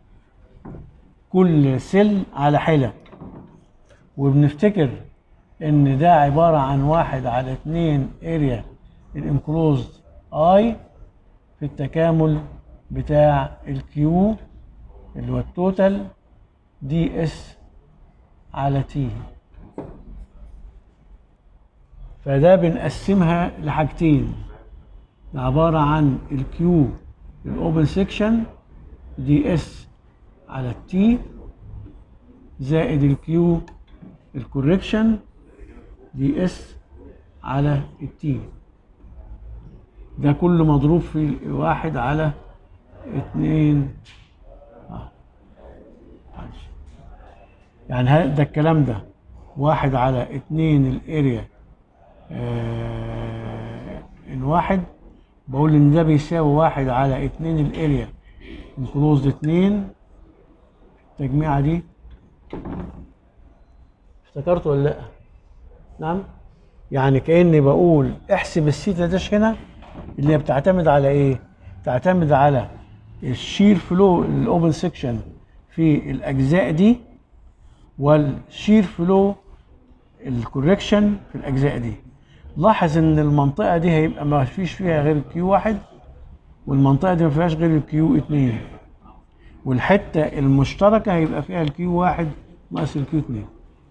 Speaker 1: كل سيل على حلة، وبنفتكر ان ده عبارة عن واحد على اتنين اريا الانكلوزد اي في التكامل بتاع الكيو اللي هو التوتال دي اس على تي. فده بنقسمها لحاجتين، عبارة عن الكيو الاوبن سيكشن دي اس على التي زائد الكيو الكوريكشن دي اس على التي. ده كله مضروب في واحد على اتنين. اه معلش. يعني ه- ده الكلام ده واحد على اتنين الاريا آه ان واحد، بقول ان ده بيساوي واحد على اتنين الاريا انكلوزد اتنين. التجميعة دي افتكرت ولا لا؟ نعم. يعني كأني بقول احسب السيتا داش هنا اللي هي بتعتمد على ايه؟ بتعتمد على الشير فلو الاوبن سيكشن في الاجزاء دي والشير فلو الكوريكشن في الاجزاء دي. لاحظ ان المنطقه دي هيبقى ما فيش فيها غير الكيو واحد، والمنطقه دي ما فيهاش غير الكيو اتنين، والحته المشتركه هيبقى فيها الكيو واحد ناقص الكيو اتنين.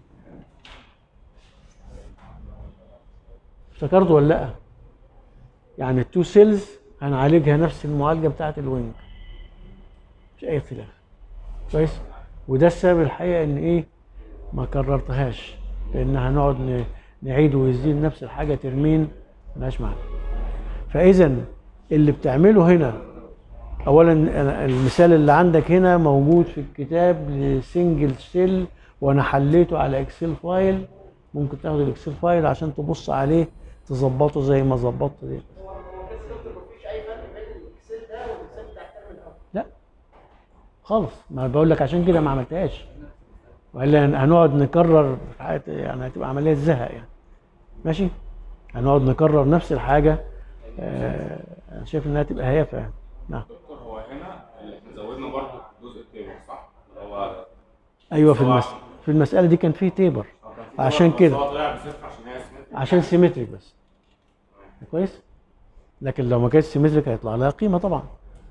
Speaker 1: افتكرت ولا لا؟ يعني التو سيلز هنعالجها نفس المعالجه بتاعت الوينج، مش اي اختلاف. كويس. وده السبب الحقيقه ان ايه ما كررتهاش، لان هنقعد ن- نعيد ويزيد نفس الحاجه ترمين ملهاش معنى. فاذا اللي بتعمله هنا اولا، أنا المثال اللي عندك هنا موجود في الكتاب لسنجل سيل، وانا حليته على اكسل فايل. ممكن تاخد الاكسل فايل عشان تبص عليه تظبطه زي ما ظبطت دي.
Speaker 2: هو هو كده دكتور مفيش اي فرق بين الاكسل ده والاكسل بتاع الترم الاول؟
Speaker 1: لا خالص، ما بقول لك عشان كده ما عملتهاش، والا هنقعد نكرر في حياتي، يعني هتبقى عمليه زهق يعني. ماشي. هنقعد نكرر نفس الحاجه. آه انا شايف انها تبقى هيافه يعني. نعم.
Speaker 3: دكتور هو هنا اللي احنا زودنا برضه جزء التيبل صح؟ اللي هو
Speaker 1: ايوه، في المس... في المساله دي كان في تيبر
Speaker 3: هو كان في
Speaker 1: عشان
Speaker 3: بس
Speaker 1: كده،
Speaker 3: هو طلع بصفر عشان هي سيمتريك.
Speaker 1: عشان سيمتريك بس. كويس. لكن لو ما كانتش سيمتريك هيطلع لها قيمه طبعا.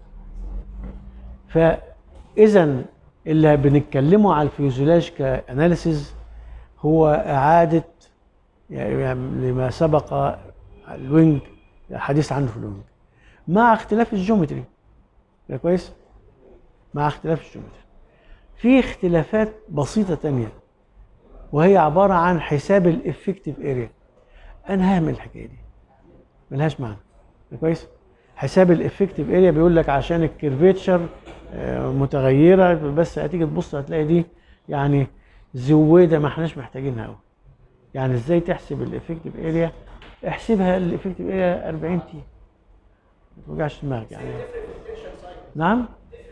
Speaker 1: فاذا اللي بنتكلمه على الفيوزيلاج كاناليسيز هو اعاده يعني لما سبق الوينج، الحديث عنه في الوينج، مع اختلاف الجيومتري. كويس. مع اختلاف الجيومتري في اختلافات بسيطه تانية، وهي عباره عن حساب الافكتيف اريا. انا هعمل الحكايه دي ملهاش معنى. كويس. حساب الافكتيف اريا بيقول لك عشان الكيرفيتشر متغيره، بس هتيجي تبص هتلاقي دي يعني زويده ما احناش محتاجينها قوي. يعني ازاي تحسب الافكتيف اريا؟ احسبها الافكتيف اريا اربعين تي، ما توجعش دماغك يعني. نعم.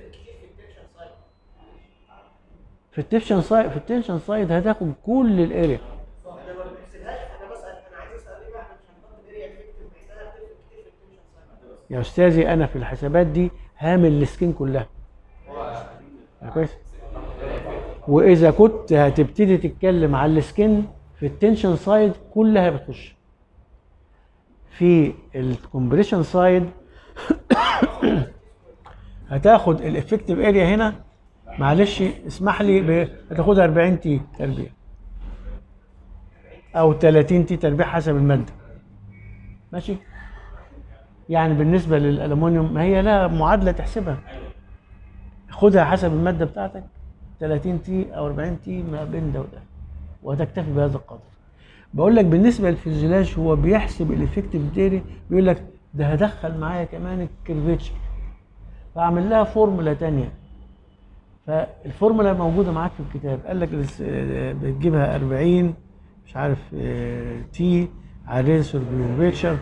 Speaker 1: في التنشن سايد، في التنشن سايد هتاخد كل الاريا.
Speaker 2: انا ما بحسبهاش، انا بسال، انا عايز اسال ليه بقى احنا مش هنحط الاريا افكتيف بحيث انها بتفرق كتير في التنشن سايد؟
Speaker 1: يا استاذي انا في الحسابات دي هامل السكين كلها. كويس. واذا كنت هتبتدي تتكلم على السكين في التنشن سايد كلها بتخش. في الكومبريشن سايد هتاخد الافكتيف اريا هنا، معلش اسمح لي، هتاخدها اربعين تي تربيع او تلاتين تي تربيع حسب الماده. ماشي. يعني بالنسبه للالومنيوم ما هي لها معادله تحسبها، خدها حسب الماده بتاعتك تلاتين تي او اربعين تي ما بين ده وده، وهتكتفي بهذا القدر. بقول لك بالنسبه للفيزيولاج هو بيحسب الافكتيف ديري، بيقول لك ده هدخل معايا كمان الكيرفيتشر، فاعمل لها فورمولا ثانيه. فالفورمولا موجوده معاك في الكتاب، قال لك بتجيبها اربعين مش عارف تي على الرينسور كيرفيتشر.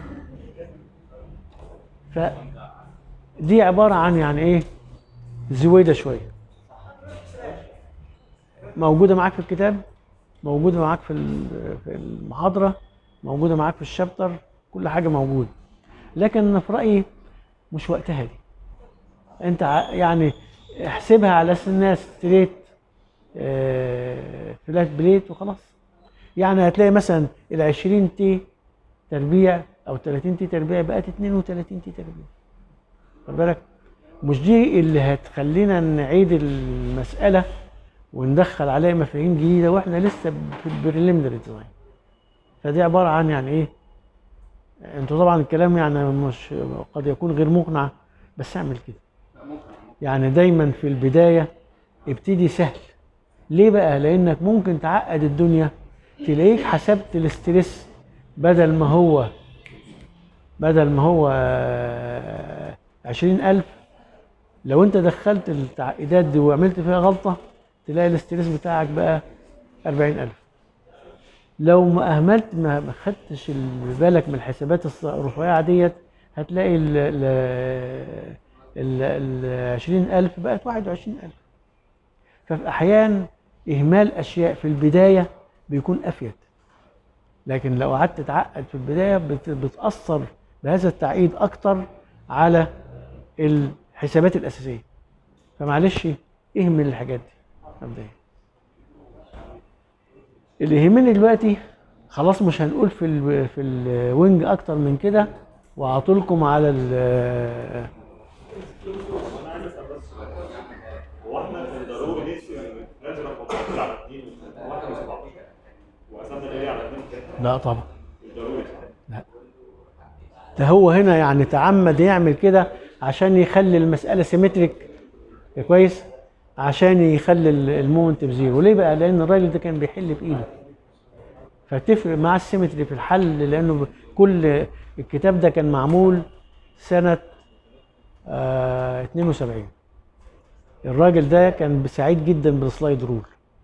Speaker 1: فدي عباره عن يعني ايه زويده شويه، موجوده معاك في الكتاب، موجوده معاك في في المحاضره، موجوده معاك في الشابتر، كل حاجه موجوده. لكن في رايي مش وقتها دي. انت يعني احسبها على اساس انها ستريت فلات بليت وخلاص. يعني هتلاقي مثلا ال عشرين تي تربيع او تلاتين تي تربيع بقت اتنين وتلاتين تي تربيع. خد بالك، مش دي اللي هتخلينا نعيد المساله وندخل عليها مفاهيم جديده واحنا لسه في البريليمينري ديزاين. فدي عباره عن يعني ايه انتوا طبعا الكلام يعني مش قد يكون غير مقنع، بس اعمل كده. يعني دايما في البدايه ابتدي سهل. ليه بقى؟ لانك ممكن تعقد الدنيا، تلاقيك حسبت الاسترس بدل ما هو بدل ما هو عشرين ألف، لو انت دخلت التعقيدات دي وعملت فيها غلطة تلاقي الاسترس بتاعك بقى أربعين ألف. لو ما أهملت ما ما خدتش بالك من الحسابات الرفيعة ديت، هتلاقي ال ال ال ال عشرين ألف بقت واحد وعشرين ألف. ففي أحيان إهمال أشياء في البداية بيكون أفيد، لكن لو قعدت تتعقد في البداية بت- بتأثر بهذا التعقيد أكتر على الحسابات الأساسية. فمعلش اهمل الحاجات دي مبدئيا. اللي يهمني دلوقتي خلاص مش هنقول في ال في الوينج أكتر من كده، وأعطولكم على ال
Speaker 4: انا عايز اسال بس هو احنا ضروري نقسم نادي رقم واحد على اثنين واحد وسبعتاشر وقسمنا الايه على اثنين كده؟
Speaker 1: لا طبعا.
Speaker 4: ضروري صح؟
Speaker 1: ده هو هنا يعني تعمد يعمل كده عشان يخلي المسألة سيمتريك كويس، عشان يخلي ال- المومنت بزيرو. ليه بقى؟ لأن الراجل ده كان بيحل بإيده، فتفرق مع السيمتري في الحل، لأنه كل الكتاب ده كان معمول سنة آه اتنين وسبعين. الراجل ده كان سعيد جدا بالسلايد رول،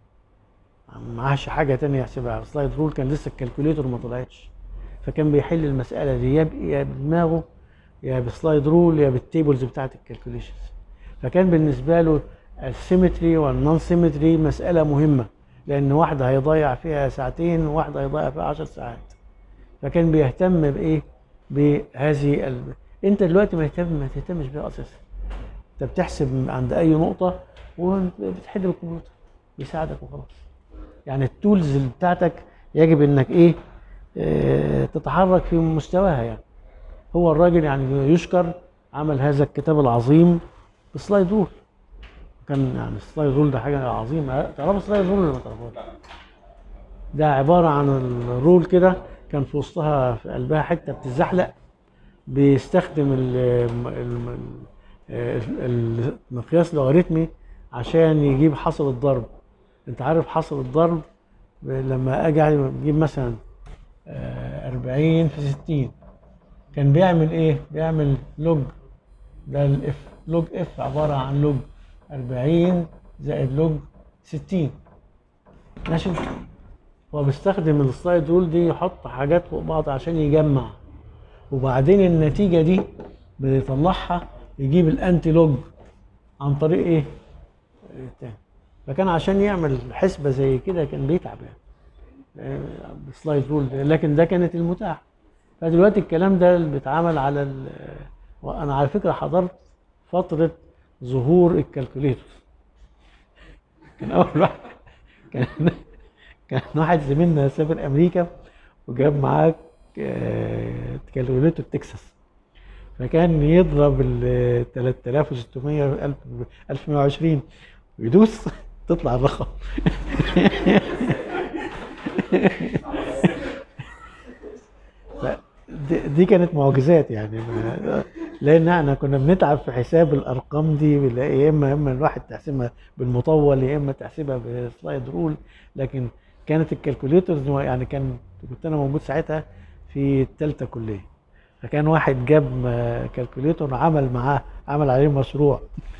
Speaker 1: معهش حاجة تانية يحسبها. السلايد رول كان لسه الكالكوليتر ما طلعتش، فكان بيحل المسألة دي يا ب- يا بدماغه يا بسلايد رول يا بالتيبلز بتاعت الكالكوليشنز. فكان بالنسبة له السيمتري والنون سيمتري مسألة مهمة، لأن واحدة هيضيع فيها ساعتين وواحدة هيضيع فيها عشر ساعات. فكان بيهتم بإيه؟ بهذه ال... أنت دلوقتي ما تهتم ما تهتمش بيها أساسا. أنت بتحسب عند أي نقطة وبتحل بالكمبيوتر بيساعدك وخلاص. يعني التولز اللي بتاعتك يجب إنك إيه؟ آه، تتحرك في مستواها. يعني هو الراجل يعني يشكر عمل هذا الكتاب العظيم بسلايد رول. كان يعني السلايد رول ده حاجه عظيمه. تعرفوا السلايد رول ولا ما تعرفوش؟ ده عباره عن الرول كده، كان في وسطها في قلبها حته بتتزحلق، بيستخدم ال- ال- ال- المقياس اللوغاريتمي عشان يجيب حاصل الضرب. انت عارف حاصل الضرب لما اجي اجيب مثلا آه، أربعين في ستين، كان بيعمل ايه؟ بيعمل لوج، ده الاف، لوج اف عباره عن لوج أربعين زائد لوج ستين. ماشي؟ هو بيستخدم السلايد رول دي يحط حاجات فوق بعض عشان يجمع، وبعدين النتيجه دي بيطلعها يجيب الانتي لوج عن طريق ايه؟ التاني. فكان عشان يعمل حسبه زي كده كان بيتعب يعني بالسلايد رول ده، لكن ده كانت المتاح. فدلوقتي الكلام ده اللي بيتعمل على ال... وانا على فكره حضرت فتره ظهور الكالكوليتر. كان اول واحد كان كان واحد زميلنا سافر امريكا وجاب معاه آه، كالكوليتر تكساس، فكان يضرب ال تلاتة آلاف وستمية ألف ومية وعشرين ويدوس تطلع الرقم. دي, دي كانت معجزات يعني، لان احنا كنا بنتعب في حساب الارقام دي، يا اما يا اما الواحد تحسبها بالمطول يا اما تحسبها بسلايد رول. لكن كانت الكالكوليترز يعني، كان كنت انا موجود ساعتها في الثالثه كليه، فكان واحد جاب كالكوليتر وعمل معاه عمل عليه مشروع.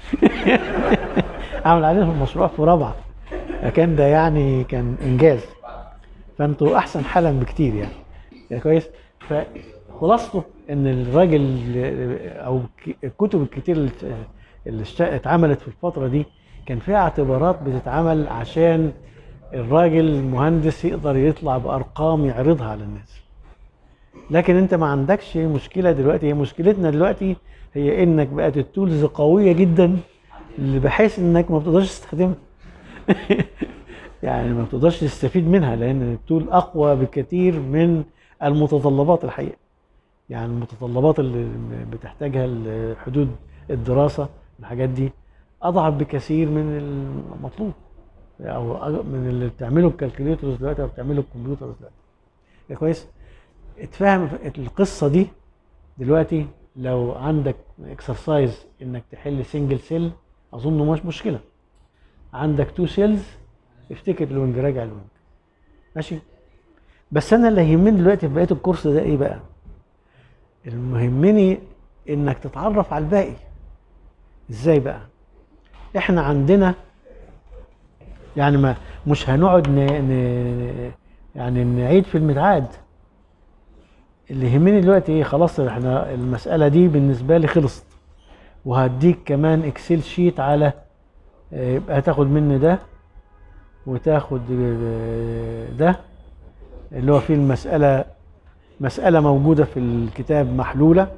Speaker 1: عمل عليه مشروع في رابعه، فكان ده يعني كان انجاز. فانتوا احسن حالا بكتير يعني, يعني كويس. فخلاصته ان الراجل او الكتب الكتير اللي اللي اتعملت في الفتره دي كان فيها اعتبارات بتتعمل عشان الراجل المهندس يقدر يطلع بارقام يعرضها على الناس. لكن انت ما عندكش مشكله دلوقتي. هي مشكلتنا دلوقتي هي انك بقت التولز قويه جدا بحيث انك ما بتقدرش تستخدمها. يعني ما بتقدرش تستفيد منها، لان التول اقوى بكثير من المتطلبات الحقيقه. يعني المتطلبات اللي بتحتاجها حدود الدراسه الحاجات دي اضعف بكثير من المطلوب، او من اللي بتعمله الكالكوليترز دلوقتي او بتعمله الكمبيوتر دلوقتي. كويس. اتفهم القصه دي دلوقتي. لو عندك اكسرسايز انك تحل سنجل سيل اظن مش مشكله. عندك تو سيلز افتكر الوينج، راجع الوينج ماشي. بس انا اللي يهمني دلوقتي في بقيه الكورس ده ايه بقى؟ المهمني انك تتعرف على الباقي. ازاي بقى؟ احنا عندنا يعني ما مش هنقعد ن... ن... يعني نعيد في المتعاد. اللي يهمني دلوقتي ايه؟ خلاص احنا المسألة دي بالنسبة لي خلصت، وهديك كمان اكسل شيت على يبقى تاخد مني ده وتاخد ده اللي هو فيه المسألة، مسألة موجودة في الكتاب محلولة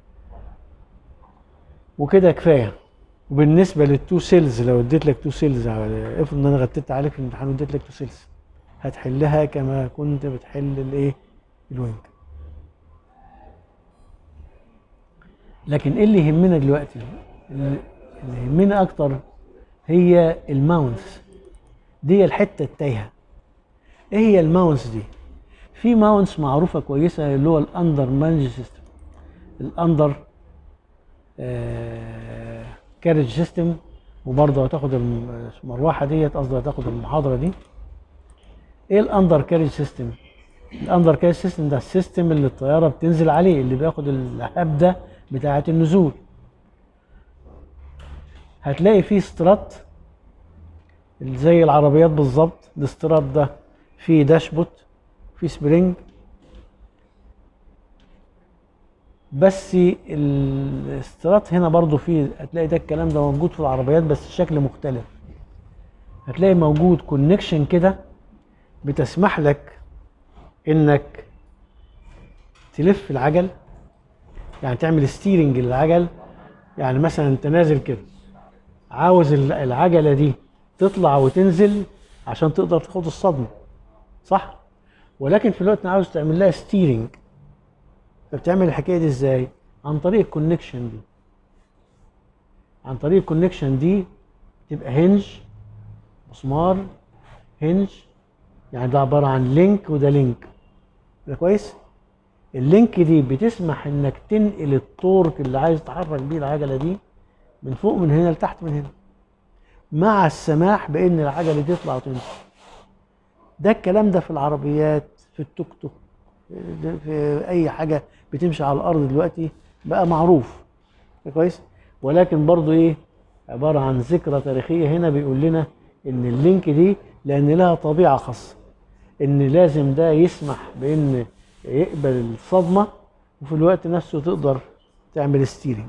Speaker 1: وكده كفاية. وبالنسبة للتو سيلز لو اديت لك تو سيلز، افرض ان انا غتت عليك في الامتحان واديت لك تو سيلز، هتحلها كما كنت بتحل الايه؟ الوينج. لكن ايه اللي يهمنا دلوقتي؟ اللي يهمنا اكتر هي الماونتس دي، الحته التايهه. ايه هي الماونتس دي؟ في ماونتس معروفه كويسه اللي هو الاندر مانج سيستم، الاندر آه كارج سيستم. وبرضه هتاخد المروحه ديت، قصدي هتاخد المحاضره دي. ايه الاندر كارج سيستم؟ الاندر كارج سيستم ده السيستم اللي الطياره بتنزل عليه، اللي بياخد الهبده بتاعه النزول. هتلاقي فيه سترات زي العربيات بالظبط. الاسترات ده فيه داشبوت، فيه سبرينج، بس الاسترات هنا برضو فيه، هتلاقي ده الكلام ده موجود في العربيات بس الشكل مختلف. هتلاقي موجود كونكشن كده بتسمح لك انك تلف العجل، يعني تعمل ستيرنج للعجل. يعني مثلا انت نازل كده عاوز العجله دي تطلع وتنزل عشان تقدر تاخد الصدمه، صح؟ ولكن في الوقت عاوز تعمل لها ستيرنج، فبتعمل الحكايه دي ازاي؟ عن طريق الكونكشن دي. عن طريق الكونكشن دي تبقى هنج، مسمار، هنج، يعني ده عباره عن لينك وده لينك. ده كويس؟ اللينك دي بتسمح انك تنقل التورك اللي عايز تحرك بيه العجله دي من فوق من هنا لتحت من هنا، مع السماح بان العجله دي تطلع وتنزل. ده الكلام ده في العربيات، في التوك توك، في اي حاجه بتمشي على الارض دلوقتي بقى معروف. كويس؟ ولكن برضو ايه؟ عباره عن ذكرى تاريخيه هنا بيقول لنا ان اللينك دي لان لها طبيعه خاصه، ان لازم ده يسمح بان يقبل الصدمه وفي الوقت نفسه تقدر تعمل ستيرنج.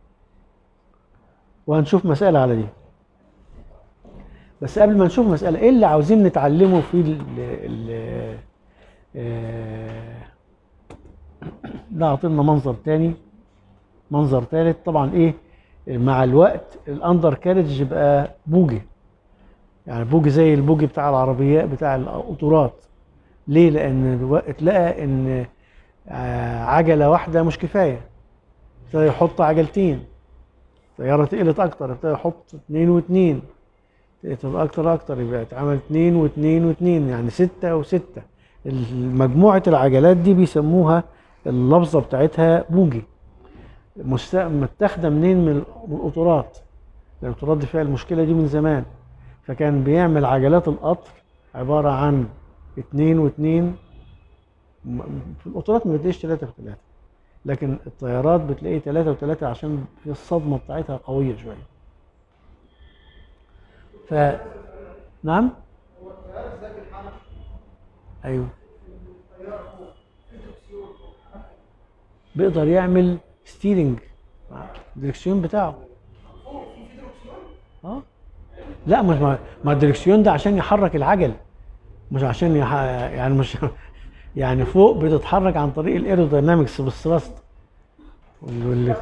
Speaker 1: وهنشوف مساله على دي. بس قبل ما نشوف مساله، ايه اللي عاوزين نتعلمه في ال ال ده عطينا منظر تاني، منظر تالت. طبعا ايه مع الوقت الاندر كارج يبقى بوجي، يعني بوجي زي البوجي بتاع العربيات بتاع القطورات. ليه؟ لان اتلقى ان عجله واحده مش كفايه، ابتدى يحط عجلتين، طياره تقلت اكتر ابتدى يحط اتنين واتنين، تقلت اكتر اكتر يبقى اتعمل اتنين واتنين واتنين، يعني ستة وستة. مجموعه العجلات دي بيسموها اللفظه بتاعتها بوجي. متاخده منين؟ من القطورات. القطورات دي فيها المشكله دي من زمان، فكان بيعمل عجلات القطر عباره عن اتنين واتنين. في القطارات ما بتلاقيش تلاتة وتلاتة، لكن الطيارات بتلاقي تلاتة وتلاتة عشان في الصدمة بتاعتها قوية شوية. ف نعم؟
Speaker 2: هو الطيار ازاي بيتحرك؟
Speaker 1: ايوه
Speaker 2: الطيار فوق في دركسيون
Speaker 1: بيقدر يعمل ستيرنج مع الدركسيون بتاعه.
Speaker 2: فوق في في دركسيون؟
Speaker 1: اه لا مش ما, ما الدركسيون ده عشان يحرك العجل، مش عشان يح... يعني مش يعني فوق بتتحرك عن طريق الايروداينامكس بالثرست واللي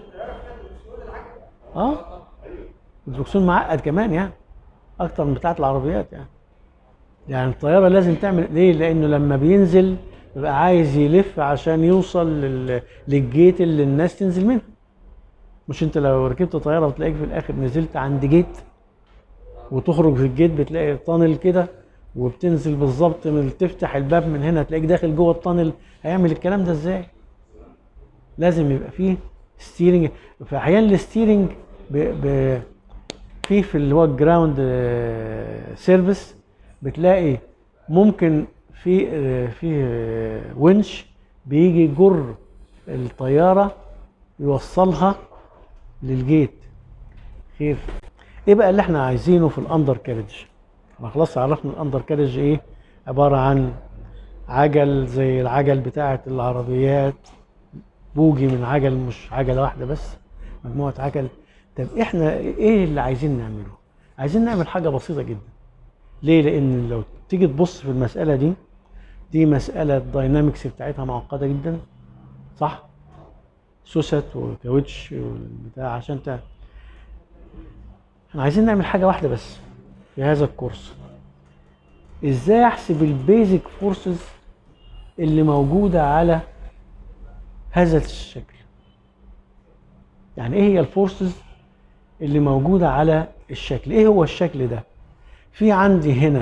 Speaker 1: اه الدركسيون معقد كمان يعني اكتر من بتاعه العربيات. يعني يعني الطياره لازم تعمل ليه؟ لانه لما بينزل بيبقى عايز يلف عشان يوصل لل... للجيت اللي الناس تنزل منها. مش انت لو ركبت طياره بتلاقيك في الاخر نزلت عند جيت، وتخرج في الجيت بتلاقي طانل كده وبتنزل بالظبط من تفتح الباب من هنا تلاقيك داخل جوه التانل، هيعمل الكلام ده ازاي؟ لازم يبقى فيه ستيرنج. في احيانا الستيرنج ب... ب... في في اللي هو الجراوند سيرفيس بتلاقي ممكن في في ونش بيجي يجر الطياره يوصلها للجيت. خير. ايه بقى اللي احنا عايزينه في الاندر كاريج؟ احنا خلاص عرفنا الاندر كاريج ايه، عباره عن عجل زي العجل بتاعه العربيات، بوجي من عجل، مش عجله واحده بس، مجموعه عجل. طب احنا ايه اللي عايزين نعمله؟ عايزين نعمل حاجه بسيطه جدا. ليه؟ لان لو تيجي تبص في المساله دي، دي مساله الداينامكس بتاعتها معقده جدا، صح؟ سوست وكاوتش والبتاع. عشان تعمل، احنا عايزين نعمل حاجه واحده بس في هذا الكورس. ازاي احسب البيزك فورسز اللي موجوده على هذا الشكل؟ يعني ايه هي الفورسز اللي موجوده على الشكل؟ ايه هو الشكل ده؟ في عندي هنا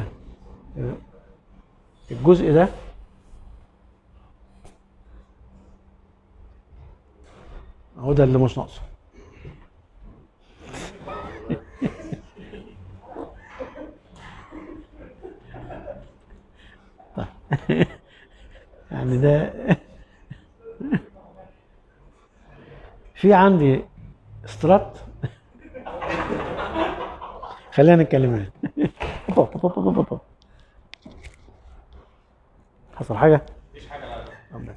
Speaker 1: الجزء ده اهو، ده اللي مش ناقصه. يعني ده في عندي استرات. خلينا نتكلم هنا. حصل حاجه؟
Speaker 3: مفيش حاجه. لا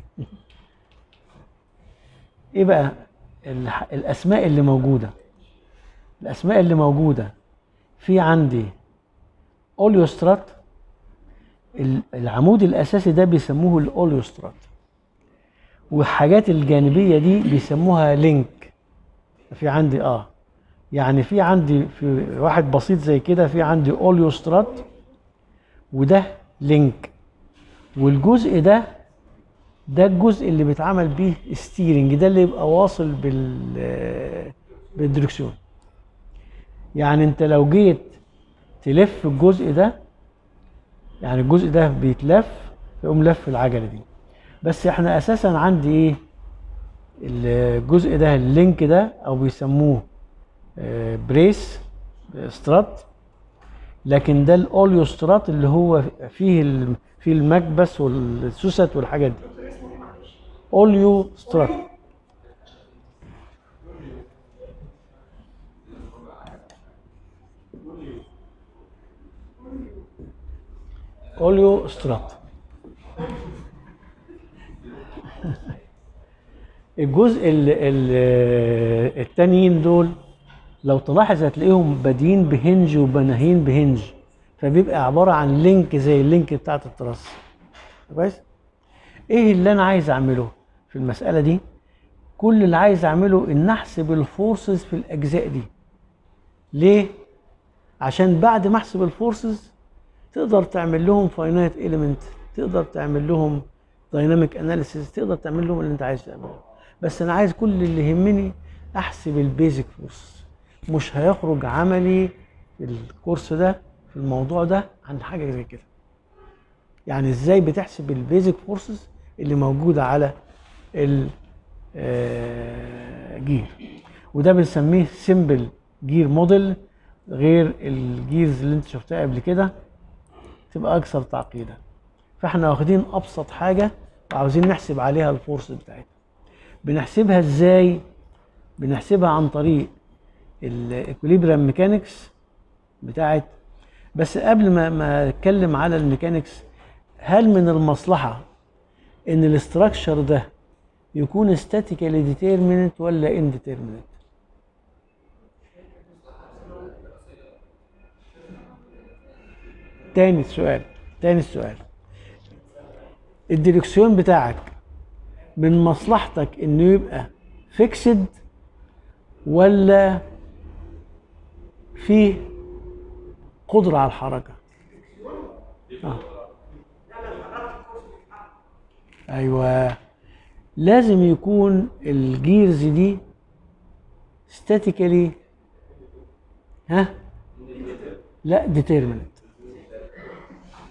Speaker 1: ايه بقى الاسماء اللي موجوده؟ الاسماء اللي موجوده في عندي اوليوسترات. العمود الاساسي ده بيسموه الاوليوسترات، والحاجات الجانبيه دي بيسموها لينك. في عندي اه يعني في عندي في واحد بسيط زي كده، في عندي اوليوسترات وده لينك، والجزء ده ده الجزء اللي بيتعمل بيه ستيرنج، ده اللي يبقى واصل بال بالدركسيون. يعني انت لو جيت تلف الجزء ده، يعني الجزء ده بيتلف يقوم لف العجله دي. بس احنا اساسا عندي ايه الجزء ده اللينك ده، او بيسموه بريس سترات، لكن ده الاوليوسترات اللي هو فيه فيه المكبس والسوست والحاجات دي. اوليو سترات. اوليو سترات. الجزء ال ال التانيين دول لو تلاحظ هتلاقيهم بادين بهنج وبناهين بهنج، فبيبقى عباره عن لينك زي اللينك بتاعت التراس. كويس؟ ايه اللي انا عايز اعمله في المساله دي؟ كل اللي عايز اعمله ان احسب الفورسز في الاجزاء دي. ليه؟ عشان بعد ما احسب الفورسز تقدر تعمل لهم فاينايت اليمنت، تقدر تعمل لهم دايناميك اناليسيس، تقدر تعمل لهم اللي انت عايز تعمله. بس انا عايز كل اللي يهمني احسب البيزك فورس. مش هيخرج عملي في الكورس ده في الموضوع ده عن حاجه زي كده. يعني ازاي بتحسب البيزك فورسز اللي موجوده على الجير، وده بنسميه سيمبل جير موديل، غير الجيرز اللي انت شفتها قبل كده تبقى اكثر تعقيدا. فاحنا واخدين ابسط حاجه وعاوزين نحسب عليها الفورس بتاعتها. بنحسبها ازاي؟ بنحسبها عن طريق الاكوليبريم ميكانكس بتاعت. بس قبل ما ما اتكلم على الميكانكس، هل من المصلحه ان الاستراكشر ده يكون ستاتيكالي ديتيرمينت ولا انديتيرمينت؟ تاني السؤال تاني السؤال الديركسيون بتاعك من مصلحتك انه يبقى فيكسد ولا فيه قدرة على الحركة؟ آه. ايوه، لازم يكون الجيرز دي ستاتيكالي ها لا ديتيرمينت.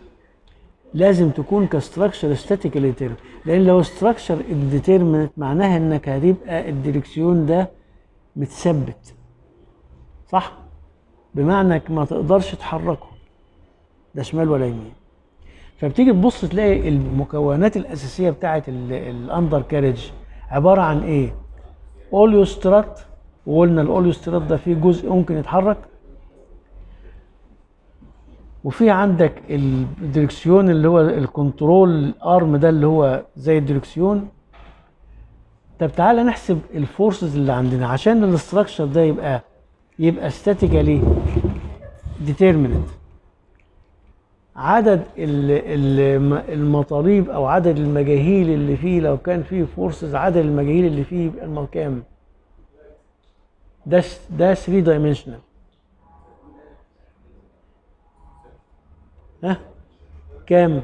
Speaker 1: لازم تكون كستراكشر ستاتيكالي ديترمنت، لان لو ستراكشر ديترمنت معناها انك هتبقى الديركسيون ده متثبت، صح؟ بمعنى انك ما تقدرش تحركه لا شمال ولا يمين. فبتيجي تبص تلاقي المكونات الاساسيه بتاعه الاندر كاريج عباره عن ايه؟ اوليوسترات، وقلنا الاوليوسترات ده فيه جزء ممكن يتحرك، وفي عندك الديركسيون اللي هو الكنترول ارم ده اللي هو زي الديركسيون. طب تعالى نحسب الفورسز اللي عندنا عشان الاستراكشر ده يبقى يبقى ستاتيكالي ديترمينت. عدد المطاريب او عدد المجاهيل اللي فيه، لو كان فيه فورسز عدد المجاهيل اللي فيه يبقى كام؟ ده ده ثري دايمنشنال. ها كام؟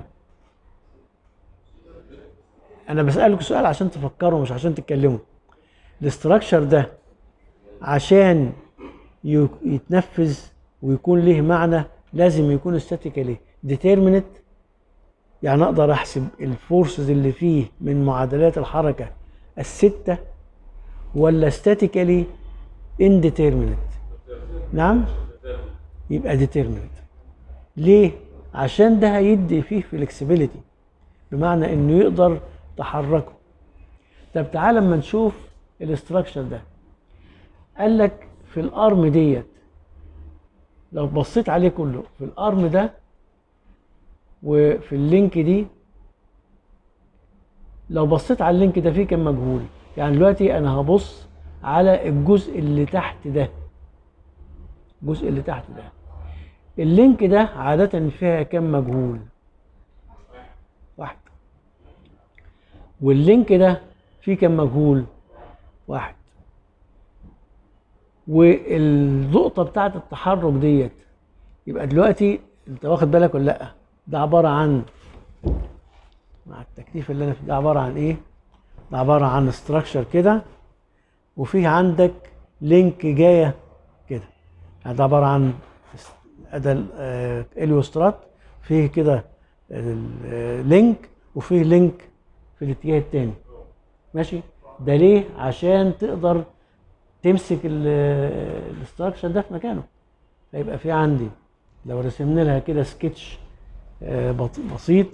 Speaker 1: انا بسألك سؤال عشان تفكروا مش عشان تتكلموا. الاستراكشر ده عشان يتنفذ ويكون له معنى لازم يكون ستاتيكالي ديترمينت، يعني اقدر احسب الفورسز اللي فيه من معادلات الحركه السته، ولا ستاتيكالي انديترمينت؟ نعم، يبقى ديترمينت. ليه؟ عشان ده هيدي فيه فلكسبيليتي، بمعنى انه يقدر تحركه. طب تعال لما نشوف الاستراكشر ده، قال لك في الارم ديت لو بصيت عليه كله في الارم ده وفي اللينك دي، لو بصيت على اللينك ده فيه كام مجهول؟ يعني دلوقتي انا هبص على الجزء اللي تحت ده، الجزء اللي تحت ده اللينك ده عادة فيها كام مجهول؟ واحد. واللينك ده فيه كام مجهول؟ واحد. والنقطة بتاعت التحرك ديت، يبقى دلوقتي انت واخد بالك ولا لا؟ ده عبارة عن، مع التكليف اللي انا فيه، ده عبارة عن ايه؟ ده عبارة عن استراكشر كده، وفيه عندك لينك جاية كده، يعني ده عبارة عن ادي الاليوسترات، فيه كده لينك وفيه لينك في الاتجاه التاني، ماشي؟ ده ليه؟ عشان تقدر تمسك الاستراكشر ده في مكانه. فيبقى في عندي لو رسمنا لها كده سكتش بسيط،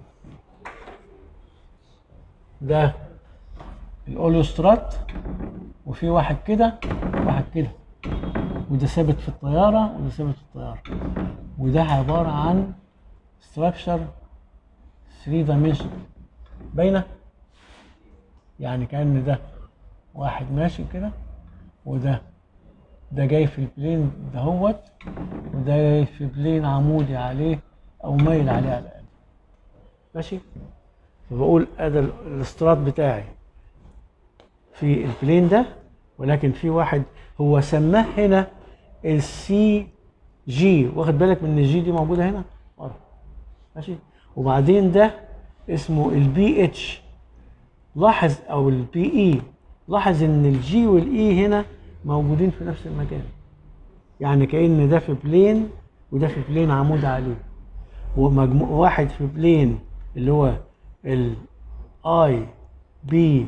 Speaker 1: ده الاوليوسترات وفي واحد كده واحد كده، وده ثابت في الطياره وده ثابت في الطياره، وده عباره عن ستراكشر ثري دايمنشن. باينه؟ يعني كأن ده واحد ماشي كده، وده ده جاي في البلين دهوت، وده جاي في بلين عمودي عليه او مايل عليه على الاقل، ماشي؟ فبقول ادي الاسترات بتاعي في البلين ده، ولكن في واحد هو سماه هنا السي جي، واخد بالك من الجي دي موجوده هنا ورا، ماشي؟ وبعدين ده اسمه البي اتش، لاحظ، او البي اي، لاحظ ان الجي والاي هنا موجودين في نفس المكان، يعني كأن ده في بلين وده في بلين عمود عليه، ومجموع واحد في بلين اللي هو الاي بي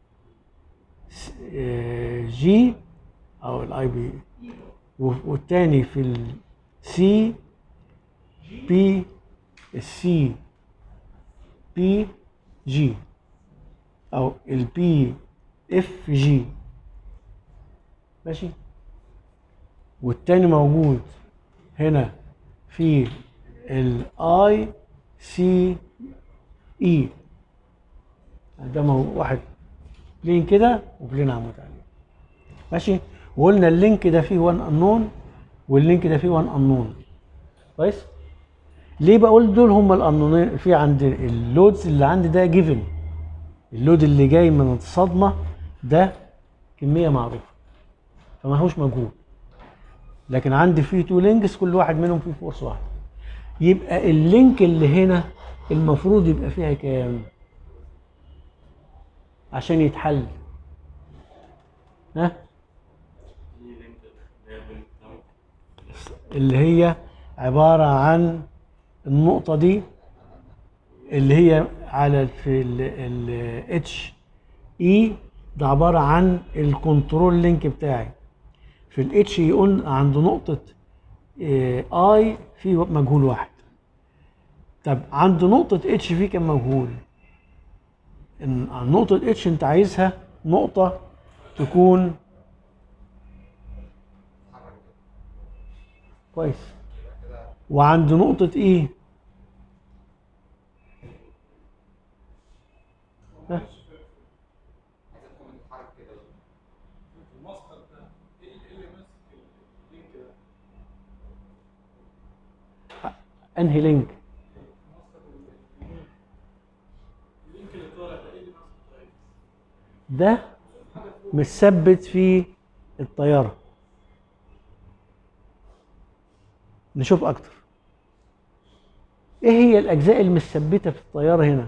Speaker 1: جي او الاي بي، والتاني في السي بي السي بي جي او البي اف جي، ماشي؟ والتاني موجود هنا في الاي سي اي، ده واحد بلين كده وبلين عمود عليه، ماشي؟ وقلنا اللينك ده فيه وان انون واللينك ده فيه وان انون، كويس؟ ليه بقول دول هم الانونين؟ في عند اللودز اللي عندي ده جيفن، اللود اللي جاي من الصدمه ده كميه معروفه فما هوش مجهول، لكن عندي فيه تو لينكس كل واحد منهم فيه فورس واحد، يبقى اللينك اللي هنا المفروض يبقى فيها كام عشان يتحل؟ ها؟ اللي هي عبارة عن النقطة دي اللي هي على في ال اتش اي ده عباره عن الكنترول لينك بتاعي. في الاتش يقول عند نقطه اي في مجهول واحد. طب عند نقطه اتش في كم مجهول؟ ان عند نقطه اتش انت عايزها نقطه تكون كويس، وعند نقطه اي ها
Speaker 3: المصدر ده ايه اللي ماسك اللينك ده؟
Speaker 1: انهي لينك؟
Speaker 3: اللينك اللي طالع ده ايه اللي ماسك طيب؟
Speaker 1: ده مثبت في الطياره. نشوف اكتر ايه هي الاجزاء المثبته في الطياره هنا.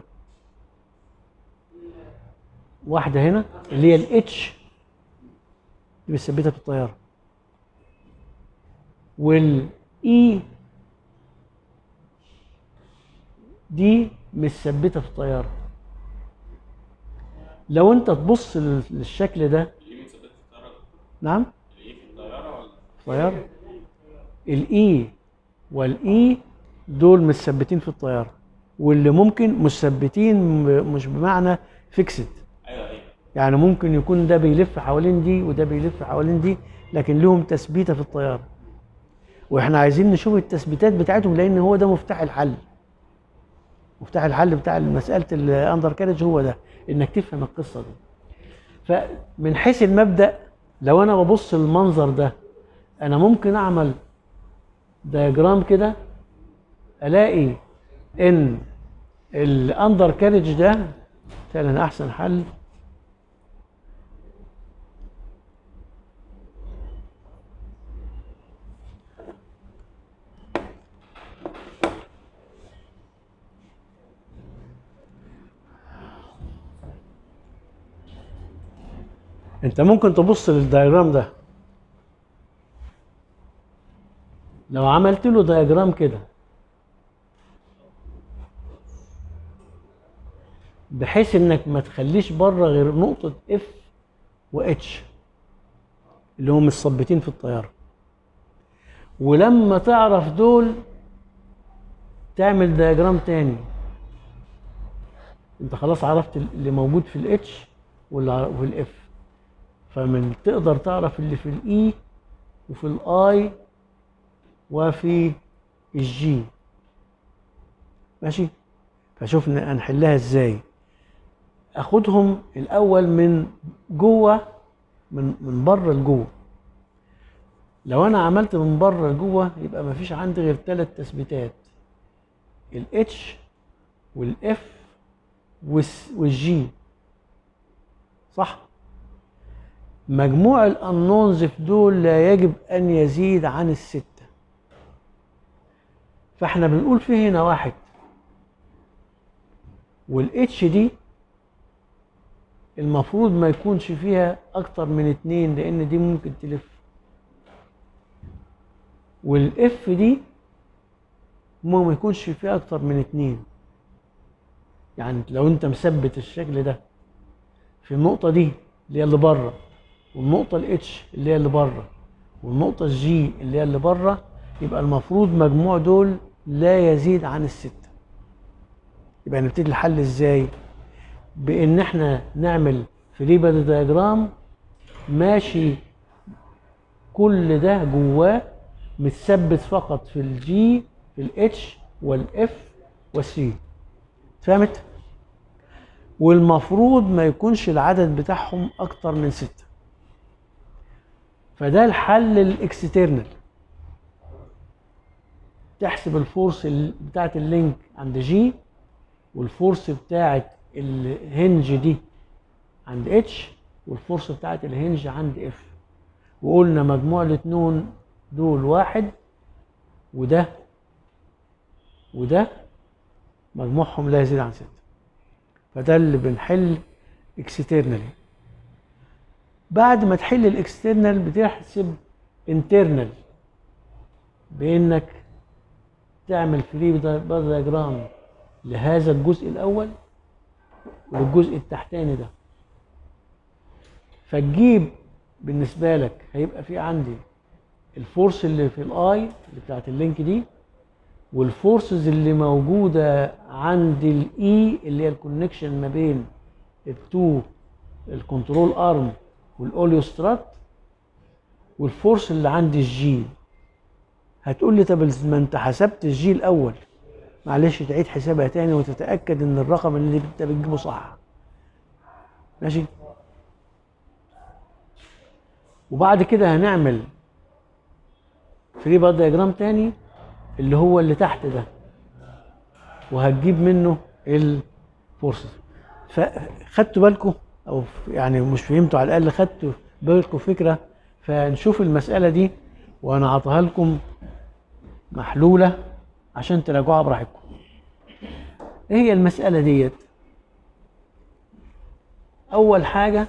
Speaker 1: واحده هنا اللي هي الاتش دي مثبته في الطياره، والاي دي مثبته في الطياره. لو انت تبص للشكل ده،
Speaker 3: الايه مثبت في الطياره؟
Speaker 1: نعم
Speaker 3: الايه في الطياره ولا؟
Speaker 1: الطياره الاي والاي دول مثبتين في الطياره، واللي ممكن مثبتين مش بمعنى فيكسد.
Speaker 3: ايوه ايوه.
Speaker 1: يعني ممكن يكون ده بيلف حوالين دي وده بيلف حوالين دي، لكن لهم تثبيته في الطياره. واحنا عايزين نشوف التثبيتات بتاعتهم، لان هو ده مفتاح الحل. مفتاح الحل بتاع مساله الاندر كارج هو ده، انك تفهم القصه دي. فمن حيث المبدا، لو انا ببص للمنظر ده، انا ممكن اعمل دياجرام كده الاقي ان الاندر كارج ده فعلا احسن حل. انت ممكن تبص للدياجرام ده، لو عملت له دياجرام كده بحيث انك ما تخليش بره غير نقطة اف واتش اللي هم مثبتين في الطيارة، ولما تعرف دول تعمل دياجرام تاني. انت خلاص عرفت اللي موجود في الاتش واللي في الاف، فمن تقدر تعرف اللي في الاي وفي الاي وفي الجي. ماشي؟ فشوفنا هنحلها ازاي. اخدهم الاول من جوه، من من بره لجوه. لو انا عملت من بره لجوه يبقى مفيش عندي غير ثلاث تثبيتات، الاتش والاف والجي، صح؟ مجموع الانونز في دول لا يجب ان يزيد عن الستة. فاحنا بنقول فيه هنا واحد، والاتش دي المفروض ما يكونش فيها اكتر من اتنين، لان دي ممكن تلف. والاف دي ما يكونش فيها اكتر من اتنين. يعني لو انت مثبت الشكل ده في النقطة دي اللي هي اللي بره، والنقطة الاتش اللي هي اللي بره، والنقطة الجي اللي هي اللي بره، يبقى المفروض مجموع دول لا يزيد عن الستة. يبقى نبتدي الحل ازاي؟ بان احنا نعمل فري بادي دياجرام ماشي كل ده جواه متثبت فقط في الجي في الاتش والاف والسي. فهمت؟ والمفروض ما يكونش العدد بتاعهم اكتر من ستة. فده الحل الاكسترنال. تحسب الفورس بتاعت اللينك عند جي، والفورس بتاعت الهنج دي عند اتش، والفورس بتاعت الهنج عند اف. وقلنا مجموع الاتنين دول واحد، وده وده مجموعهم لا يزيد عن ستة. فده اللي بنحل اكسترنالي. بعد ما تحل الاكسترنال بتحسب انترنال، بانك تعمل فري دياجرام لهذا الجزء الاول وللجزء التحتاني ده. فتجيب بالنسبه لك هيبقى في عندي الفورس اللي في الاي اللي بتاعت اللينك دي، والفورسز اللي موجوده عند الاي اللي هي الكونكشن ما بين التو الكنترول ارم والاوليو سترات، والفورس اللي عند الجي. هتقول لي طب ما انت حسبت الجي الاول، معلش تعيد حسابها تاني وتتاكد ان الرقم اللي انت بتجيبه صح. ماشي. وبعد كده هنعمل فري باد دياجرام تاني اللي هو اللي تحت ده، وهتجيب منه الفورسز. فخدتوا بالكم او يعني مش فهمتوا، على الاقل خدتوا بالكم فكره. فنشوف المساله دي وانا عطاها لكم محلوله عشان تراجعوها براحتكم. ايه هي المساله ديت؟ اول حاجه،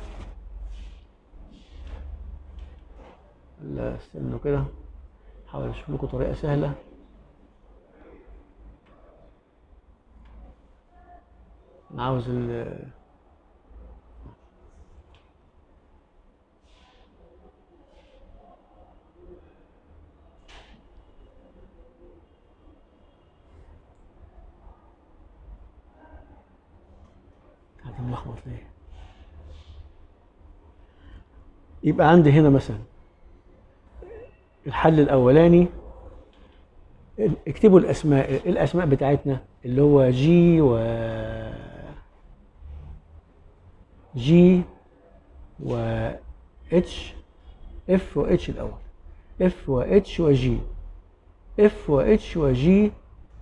Speaker 1: لا استنوا كده احاول اشوف لكم طريقه سهله. انا عاوز ال قاعد ملخبط ليه. يبقى عندي هنا مثلا الحل الاولاني، اكتبوا الاسماء الاسماء بتاعتنا اللي هو جي و جي و اتش، اف و اتش الاول، اف و اتش وجي، اف و اتش وجي.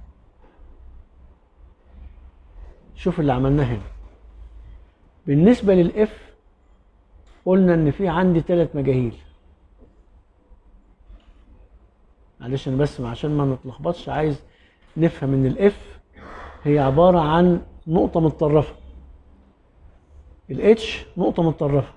Speaker 1: شوف اللي عملناه هنا. بالنسبه للاف قلنا ان في عندي ثلاث مجاهيل. معلش انا بس عشان ما نتلخبطش عايز نفهم ان الاف هي عباره عن نقطه متطرفه، الاتش نقطه متطرفه،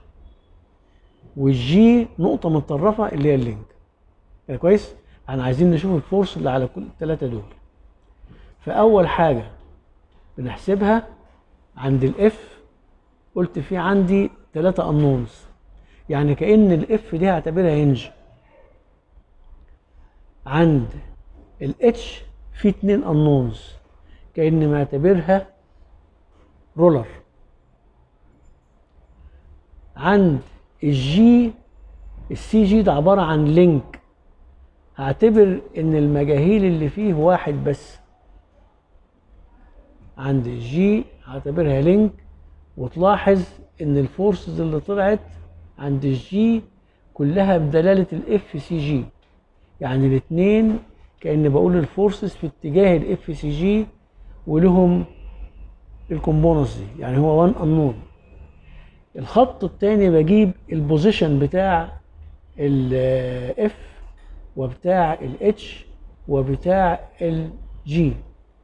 Speaker 1: والجي نقطه متطرفه اللي هي اللينك. كده كويس؟ احنا عايزين نشوف الفورس اللي على كل الثلاثه دول. فاول حاجه بنحسبها عند الاف، قلت في عندي ثلاثه انونز، يعني كأن الاف دي هعتبرها هنج. عند الاتش في اتنين انونز، كأني معتبرها رولر. عند الجي السي جي ده عبارة عن لينك، هعتبر ان المجاهيل اللي فيه واحد بس. عند الجي هعتبرها لينك، وتلاحظ ان الفورسز اللي طلعت عند الجي كلها بدلالة الاف سي جي، يعني الاثنين كأني بقول الفورسز في اتجاه الاف سي جي ولهم الكومبوننتس دي، يعني هو وان انون. الخط الثاني بجيب البوزيشن بتاع الاف وبتاع الاتش وبتاع الجي.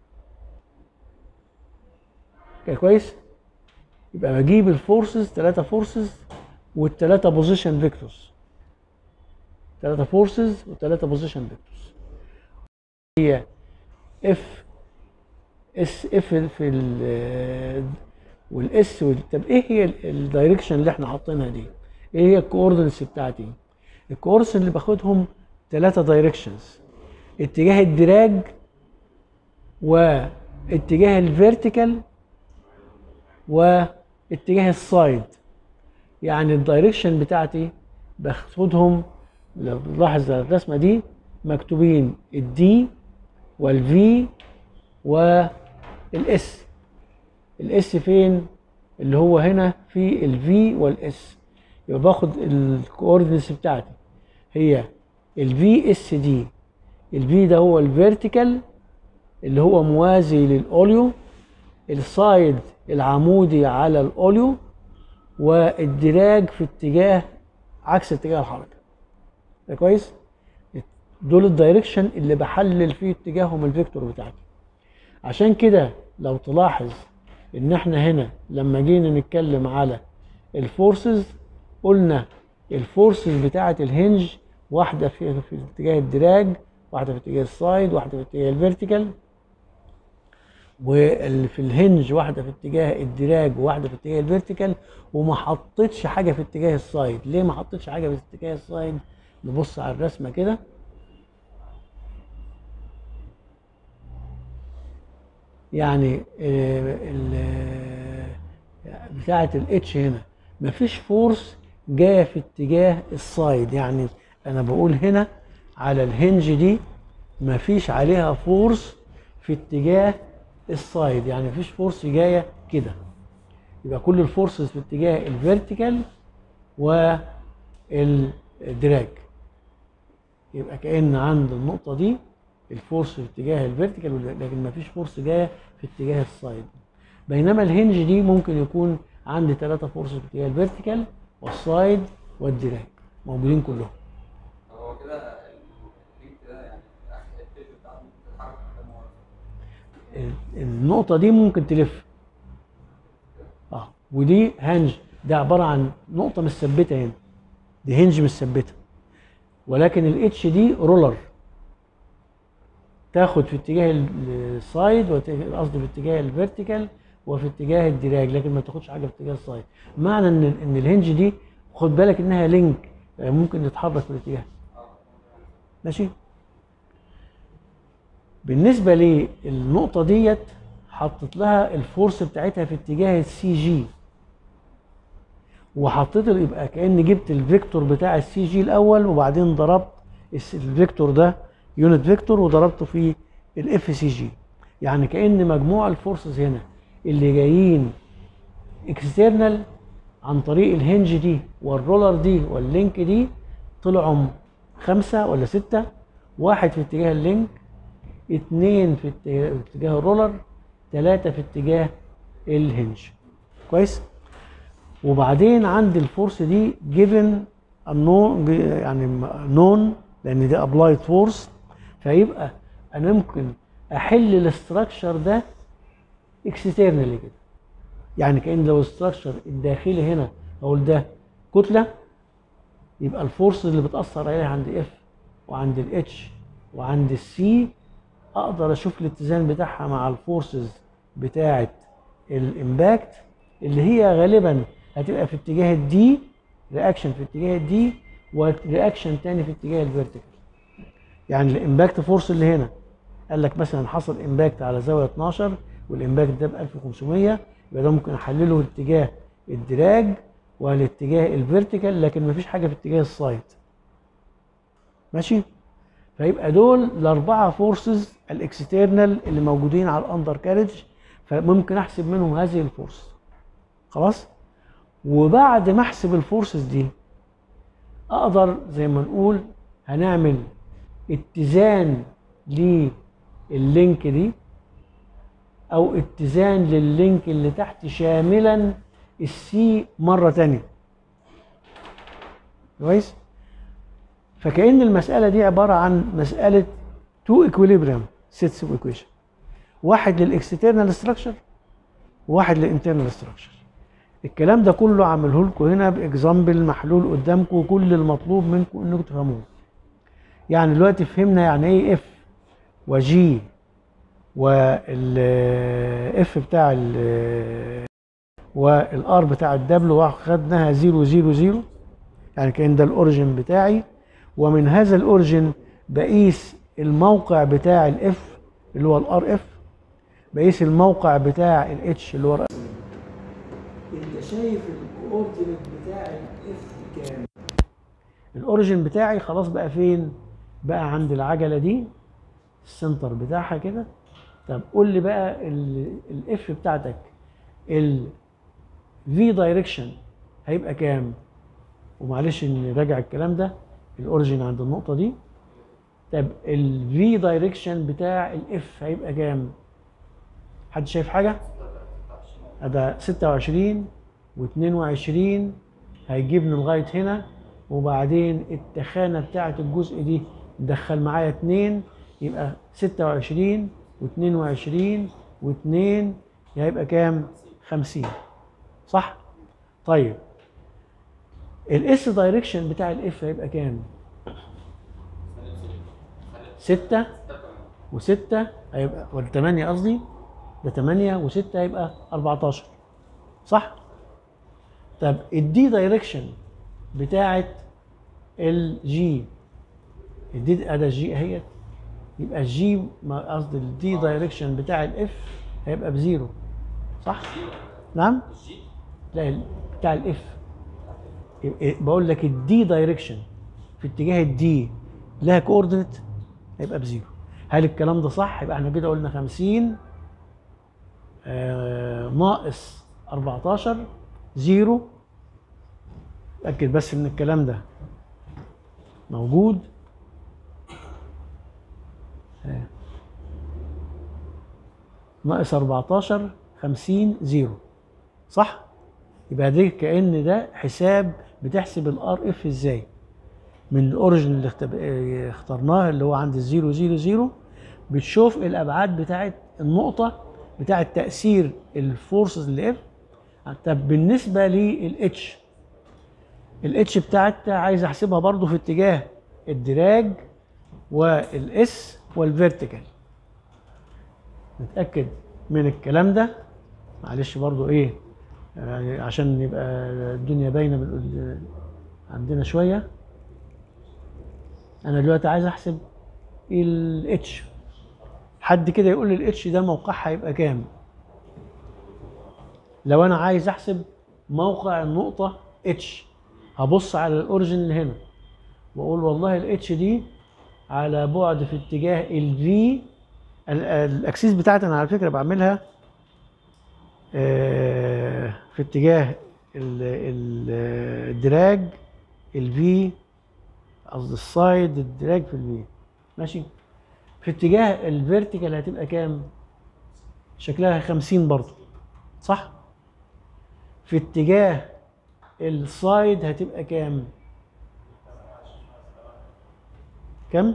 Speaker 1: كده كويس؟ يبقى بجيب الفورسز، ثلاثة فورسز والثلاثة بوزيشن فيكتورز، ثلاثة فورسز وثلاثة بوزيشن فيكتورز. هي اف اس اف في ال والاس. طب ايه هي الدايركشن اللي احنا حاطينها دي؟ ايه هي الكوردينتس بتاعتي؟ الكوردينتس اللي باخدهم ثلاثة دايركشنز، اتجاه الدراج واتجاه الفيرتيكال واتجاه السايد. يعني الدايركشن بتاعتي باخدهم، لو تلاحظ الرسمه دي مكتوبين الدي والفي والاس. الاس فين؟ اللي هو هنا في الفي والاس. يبقى باخد الكوردينتس بتاعتي هي الفي اس دي. الفي ده هو الفيرتيكال اللي هو موازي للاوليو، السايد العمودي على الاوليو، والدراج في اتجاه عكس اتجاه الحركه. ده كويس؟ دول الدايركشن اللي بحلل فيه اتجاههم الفيكتور بتاعتي. عشان كده لو تلاحظ ان احنا هنا لما جينا نتكلم على الفورسز قلنا الفورسز بتاعه الهنج واحده في, في اتجاه الدراج، واحده في اتجاه السايد، واحده في اتجاه الفيرتيكال. واللي في الهنج واحده في اتجاه الدراج وواحده في اتجاه الفيرتيكال، وما حطيتش حاجه في اتجاه السايد. ليه ما حطيتش حاجه في اتجاه السايد؟ نبص على الرسمه كده. يعني آه، ال- آه، بتاعه الاتش هنا مفيش فورس جايه في اتجاه السايد. يعني انا بقول هنا على الهنج دي مفيش عليها فورس في اتجاه السايد، يعني مفيش فورس جايه كده. يبقى كل الفورسز في اتجاه الفيرتيكال والدراج. يبقى كأن عند النقطة دي الفورس في اتجاه الفيرتيكال، لكن مفيش فورس جاية في اتجاه السايد. بينما الهنج دي ممكن يكون عندي ثلاثة فورس في اتجاه الفيرتيكال والسايد والدراج موجودين كلهم.
Speaker 5: هو كده اللينك ده يعني التيب بتاعته بتتحرك قدام ورا.
Speaker 1: النقطة دي ممكن تلف. اه ودي هنج، ده عبارة عن نقطة مثبتة هنا. دي هنج مثبتة. ولكن الاتش دي رولر، تاخد في اتجاه السايد، قصدي في اتجاه الفيرتيكال وفي اتجاه الدراج، لكن ما تاخدش حاجه في اتجاه السايد. معنى ان ان الهنج دي خد بالك انها لينك، ممكن تتحرك في الاتجاه. ماشي. بالنسبه للنقطه ديت حطيت لها الفورس بتاعتها في اتجاه السي جي، وحطيت يبقى كأن جبت الفيكتور بتاع السي جي الاول، وبعدين ضربت الفيكتور ده يونت فيكتور وضربته في الاف سي جي. يعني كأن مجموع الفورسز هنا اللي جايين اكسترنال عن طريق الهنج دي والرولر دي واللينك دي طلعوا خمسة ولا ستة. واحد في اتجاه اللينك، اتنين في اتجاه الرولر، تلاتة في اتجاه الهنج. كويس. وبعدين عندي الفورس دي جيفن النون، يعني نون، لان دي ابلايد فورس. فيبقى انا ممكن احل الاستراكشر ده اكسترنالي كده. يعني كأن لو الاستراكشر الداخلي هنا اقول ده كتله، يبقى الفورس اللي بتاثر عليها عند اف وعند الاتش وعند السي اقدر اشوف الاتزان بتاعها مع الفورسز بتاعه الامباكت اللي هي غالبا هتبقى في اتجاه الدي، رياكشن في اتجاه الدي ورياكشن تاني في اتجاه الفيرتيكال. يعني الامباكت فورس اللي هنا قال لك مثلا حصل امباكت على زاويه اتناشر والامباكت ده ب ألف وخمسمية، يبقى ده ممكن احلله اتجاه الدراج والاتجاه الفيرتيكال، لكن مفيش حاجه في اتجاه السايد. ماشي. فيبقى دول الاربعه فورسز الاكسترنال اللي موجودين على الاندر كارج، فممكن احسب منهم هذه الفورس. خلاص. وبعد ما احسب الفورسز دي اقدر زي ما نقول هنعمل اتزان لللينك دي او اتزان لللينك اللي تحت شاملا السي مره ثانيه. كويس. فكأن المساله دي عباره عن مساله تو ايكويليبريم سيتس اوف ايكويشن، واحد للاكسترنال ستراكشر وواحد للانترنال ستراكشر. الكلام ده كله عامله لكم هنا باكزامبل محلول قدامكم، وكل المطلوب منكم انكم تفهموه. يعني دلوقتي فهمنا يعني ايه اف وجي والاف بتاع ال والار بتاع الدبل، واخدناها زيرو زيرو زيرو، يعني كان ده الاوريجن بتاعي، ومن هذا الاوريجن بقيس الموقع بتاع الاف اللي هو الار اف، بقيس الموقع بتاع الاتش اللي هو ار. انت شايف الاوردينت بتاع الاف كام؟ الاوريجن بتاعي خلاص بقى فين؟ بقى عند العجله دي السنتر بتاعها كده. طب قول لي بقى الاف بتاعتك الفي دايركشن هيبقى كام؟ ومعلش نراجع الكلام ده، الاوريجن عند النقطه دي. طب الفي دايركشن بتاع الاف هيبقى كام؟ حد شايف حاجه؟ ده ستة وعشرين واثنين وعشرين هيجيبني لغايه هنا، وبعدين التخانه بتاعه الجزء دي ندخل معايا اتنين، يبقى ستة وعشرين واثنين وعشرين واثنين هيبقى كام؟ خمسين. صح؟ طيب الاس دايركشن بتاع الاف هيبقى كام؟ ستة وستة هيبقى، ولا تمانية قصدي، ده تمانية وستة يبقى أربعتاشر، صح؟ طب الدي دايركشن بتاعت الجي، الدي ادي الجي اهيت، يبقى الجي قصدي الدي دايركشن بتاع الاف هيبقى بزيرو، صح؟ نعم؟
Speaker 5: الجي
Speaker 1: لا ال- بتاع الاف، بقول لك الدي دايركشن في اتجاه الدي لها كوردينيت هيبقى بزيرو. هل الكلام ده صح؟ يبقى احنا كده قلنا خمسين آه ناقص أربعتاشر زيرو. اتاكد بس ان الكلام ده موجود. آه. ناقص أربعتاشر خمسين زيرو، صح؟ يبقى دي كأن ده حساب بتحسب الار اف ازاي من الاوريجن اللي اختب... اه اخترناه اللي هو عند الزيرو زيرو زيرو، بتشوف الابعاد بتاعت النقطه بتاعت تاثير الفورسز اللي اف. طب بالنسبه للاتش، الاتش بتاعتها عايز احسبها برضو في اتجاه الدراج والاس والفيرتيكال. نتاكد من الكلام ده، معلش برضو ايه يعني عشان يبقى الدنيا باينه بال- عندنا شويه. انا دلوقتي عايز احسب الاتش، حد كده يقول لي الاتش ده موقعها هيبقى كام؟ لو انا عايز احسب موقع النقطه اتش، هبص على الاوريجن اللي هنا واقول والله الاتش دي على بعد في اتجاه الفي. الاكسيس بتاعتي انا على فكره بعملها آه، في اتجاه ال- ال- الدراج الفي، قصدي السايد الدراج في الفي، ماشي. في اتجاه الفيرتيكال هتبقى كام؟ شكلها خمسين برضه، صح؟ في اتجاه السايد هتبقى كام؟ كم؟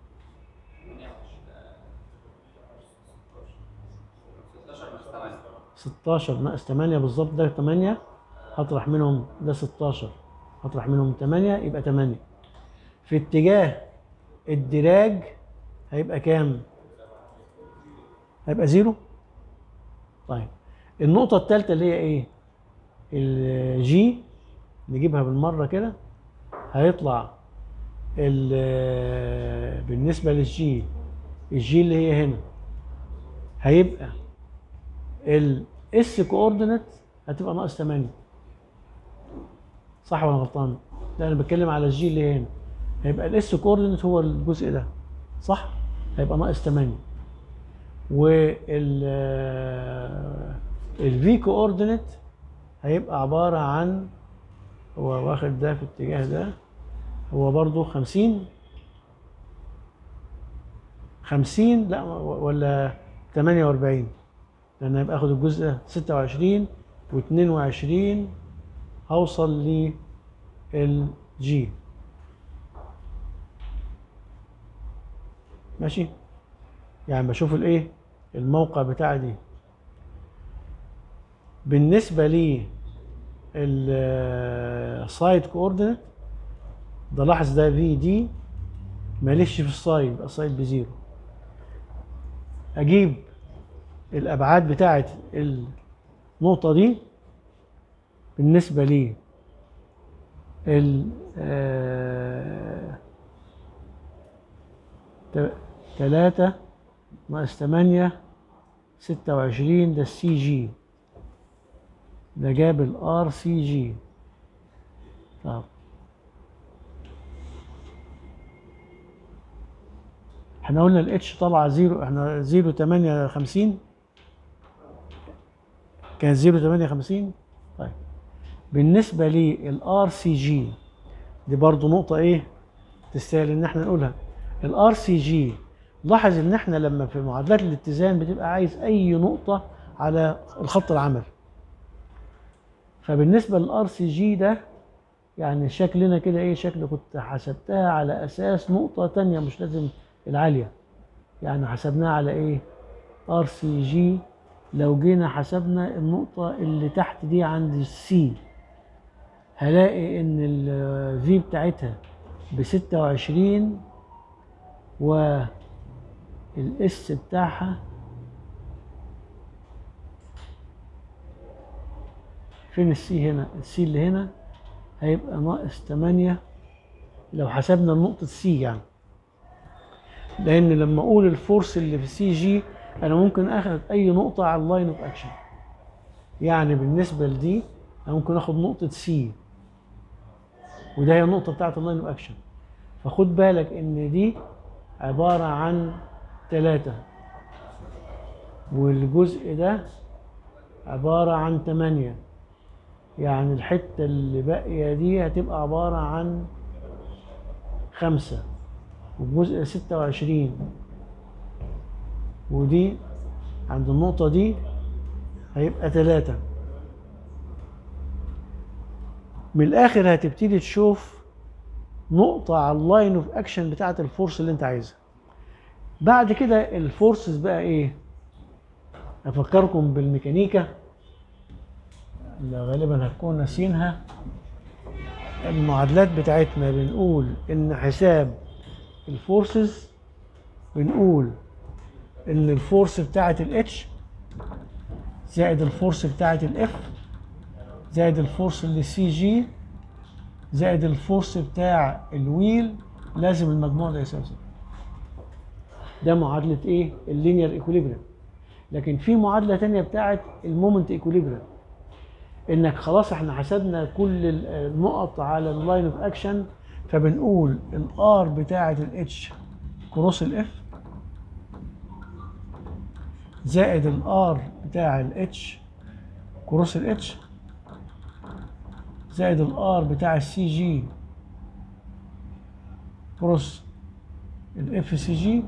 Speaker 1: ستاشر ناقص تمانية بالظبط، ده تمانية، هطرح منهم ده ستاشر، هطرح منهم تمانية يبقى تمانية. في اتجاه الدراج هيبقى كام؟ هيبقى زيرو. طيب النقطة الثالثة اللي هي ايه؟ الجي، نجيبها بالمرة كده. هيطلع ال- بالنسبة للجي، الجي اللي هي هنا هيبقى الاس كوردينيت هتبقى ناقص تمانية، صح ولا غلطان؟ لا انا بتكلم على الجي اللي هي هنا، هيبقى الاس كوردينيت هو الجزء ده، صح؟ هيبقى ناقص تمانية. وال الفي كوردينيت هيبقى عبارة عن، هو واخد ده في الاتجاه ده، هو برضو خمسين خمسين لا ولا تمانية وأربعين، لأن هيبقى آخد الجزء ده ستة وعشرين واتنين وعشرين، هوصل للجي، ماشي. يعني بشوف الايه الموقع بتاع دي بالنسبة لي السايد كوردينيت ده. لاحظ ده في دي ماليش في السايد، يبقى السايد بزيرو. اجيب الابعاد بتاعت النقطة دي بالنسبة لي ال آه، تلاتة ناقص تمانية ستة وعشرين، ده السي جي، ده جاب الار سي جي. طب احنا قلنا الاتش طالعه زيرو، احنا زيرو تمانية خمسين، كان زيرو تمانية خمسين. طيب بالنسبه للار سي جي دي برضو نقطه ايه تستاهل ان احنا نقولها. الار سي جي، لاحظ ان احنا لما في معادلات الاتزان بتبقى عايز اي نقطه على الخط العمل، فبالنسبه للار سي جي ده يعني شكلنا كده ايه، شكل كنت حسبتها على اساس نقطه تانية مش لازم العاليه، يعني حسبناها على ايه؟ ار سي جي. لو جينا حسبنا النقطه اللي تحت دي عند السي، هلاقي ان الفي بتاعتها ب ستة وعشرين والاس بتاعها فين السي هنا؟ السي اللي هنا هيبقى ناقص تمانية لو حسبنا نقطة سي يعني، لأن لما أقول الفورس اللي في سي جي أنا ممكن آخد أي نقطة على اللاين أوف أكشن. يعني بالنسبة لدي أنا ممكن آخد نقطة سي، وده هي النقطة بتاعت اللاين أوف أكشن. فخد بالك إن دي عبارة عن تلاتة، والجزء ده عبارة عن تمانية، يعني الحتة اللي باقية دي هتبقى عبارة عن خمسة، والجزء ستة وعشرين، ودي عند النقطة دي هيبقى تلاتة. من الآخر هتبتدي تشوف نقطة على اللاين اوف اكشن بتاعت الفورس اللي انت عايزها. بعد كده الفورسز بقى ايه؟ افكركم بالميكانيكا اللي غالبا هتكون ناسينها. المعادلات بتاعتنا بنقول ان حساب الفورسز، بنقول ان الفورس بتاعت الاتش زائد الفورس بتاعت الاف زائد الفورس اللي سي جي زائد الفورس بتاع الويل لازم المجموع ده يساوي صفر. ده معادلة ايه؟ اللينير ايكوليبريم. لكن في معادلة تانية بتاعت المومنت ايكوليبريم، انك خلاص احنا حسبنا كل النقط على اللاين اوف اكشن، فبنقول الار بتاعت الاتش كروس الاف زائد الار بتاع الاتش كروس الاتش زائد الار بتاع السي جي كروس الاف سي جي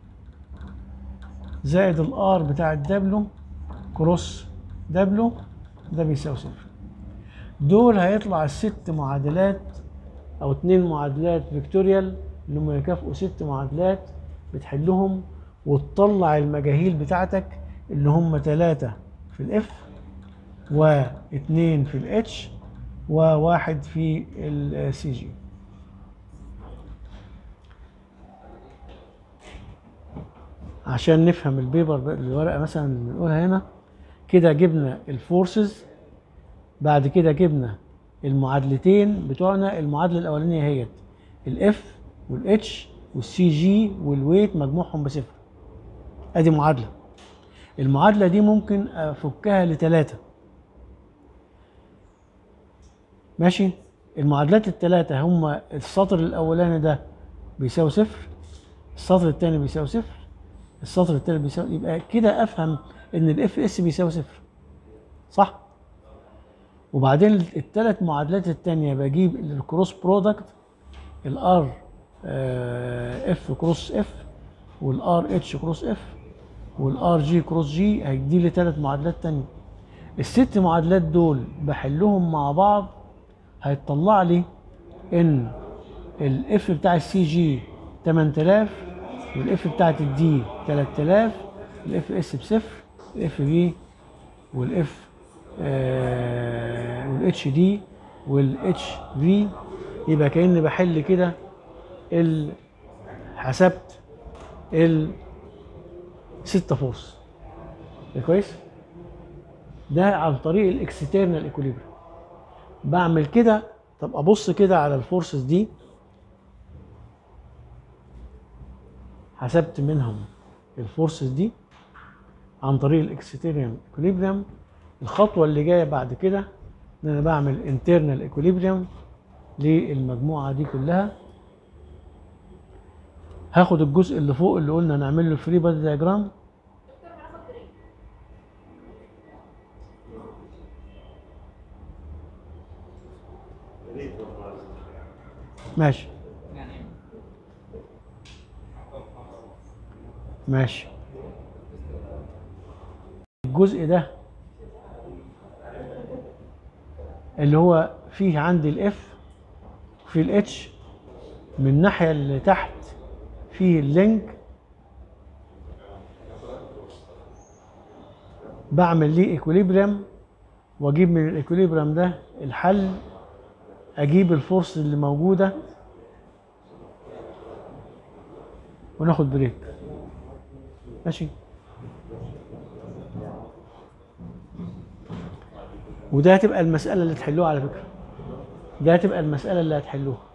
Speaker 1: زائد الار بتاع الدبلو كروس دبلو، ده بيساوي صفر. دول هيطلع الست معادلات او اتنين معادلات فيكتوريال اللي هم يكافئوا ست معادلات بتحلهم وتطلع المجاهيل بتاعتك اللي هم تلاتة في الاف واتنين في الاتش وواحد في السي جي. عشان نفهم البيبر الورقه مثلا اللي بنقولها هنا كده، جبنا الفورسز، بعد كده جبنا المعادلتين بتوعنا. المعادله الاولانيه هي الاف والاتش والسي جي والويت مجموعهم بصفر، ادي معادله. المعادله دي ممكن افكها لثلاثه، ماشي. المعادلات الثلاثه هما السطر الاولاني ده بيساوي صفر، السطر الثاني بيساوي صفر، السطر الثالث بيساوي، يبقى كده افهم ان الاف اس بيساوي صفر، صح؟ وبعدين الثلاث معادلات الثانيه بجيب الكروس برودكت، الار اف كروس اف والار اتش كروس اف والار جي كروس جي، هيدي لي ثلاث معادلات ثانيه. الست معادلات دول بحلهم مع بعض هيطلع لي ان الاف بتاع السي جي تمانية آلاف والاف بتاعت الدي تلاتة آلاف، الاف اس بصفر، الاف بي والاف آه والاتش دي والاتش في. يبقى كأني بحل كده ال حسبت الستة فورس. ده كويس؟ ده عن طريق الاكسترنال ايكوليبريم. بعمل كده. طب ابص كده على الفورسز دي، حسبت منهم الفورسز دي عن طريق الاكسترنال ايكوليبريم. الخطوه اللي جايه بعد كده ان انا بعمل انترنال ايكوليبريم للمجموعه دي كلها. هاخد الجزء اللي فوق اللي قلنا نعمل له فري بادي دياجرام. ماشي ماشي. الجزء ده اللي هو فيه عندي الاف وفيه الاتش، من الناحيه اللي تحت فيه اللينك، بعمل ليه ايكوليبريم واجيب من الايكوليبريم ده الحل، اجيب الفورس اللي موجوده وناخد بريك. ماشي. وده هتبقى المساله اللي تحلوها على فكره، ده هتبقى المساله اللي هتحلوها.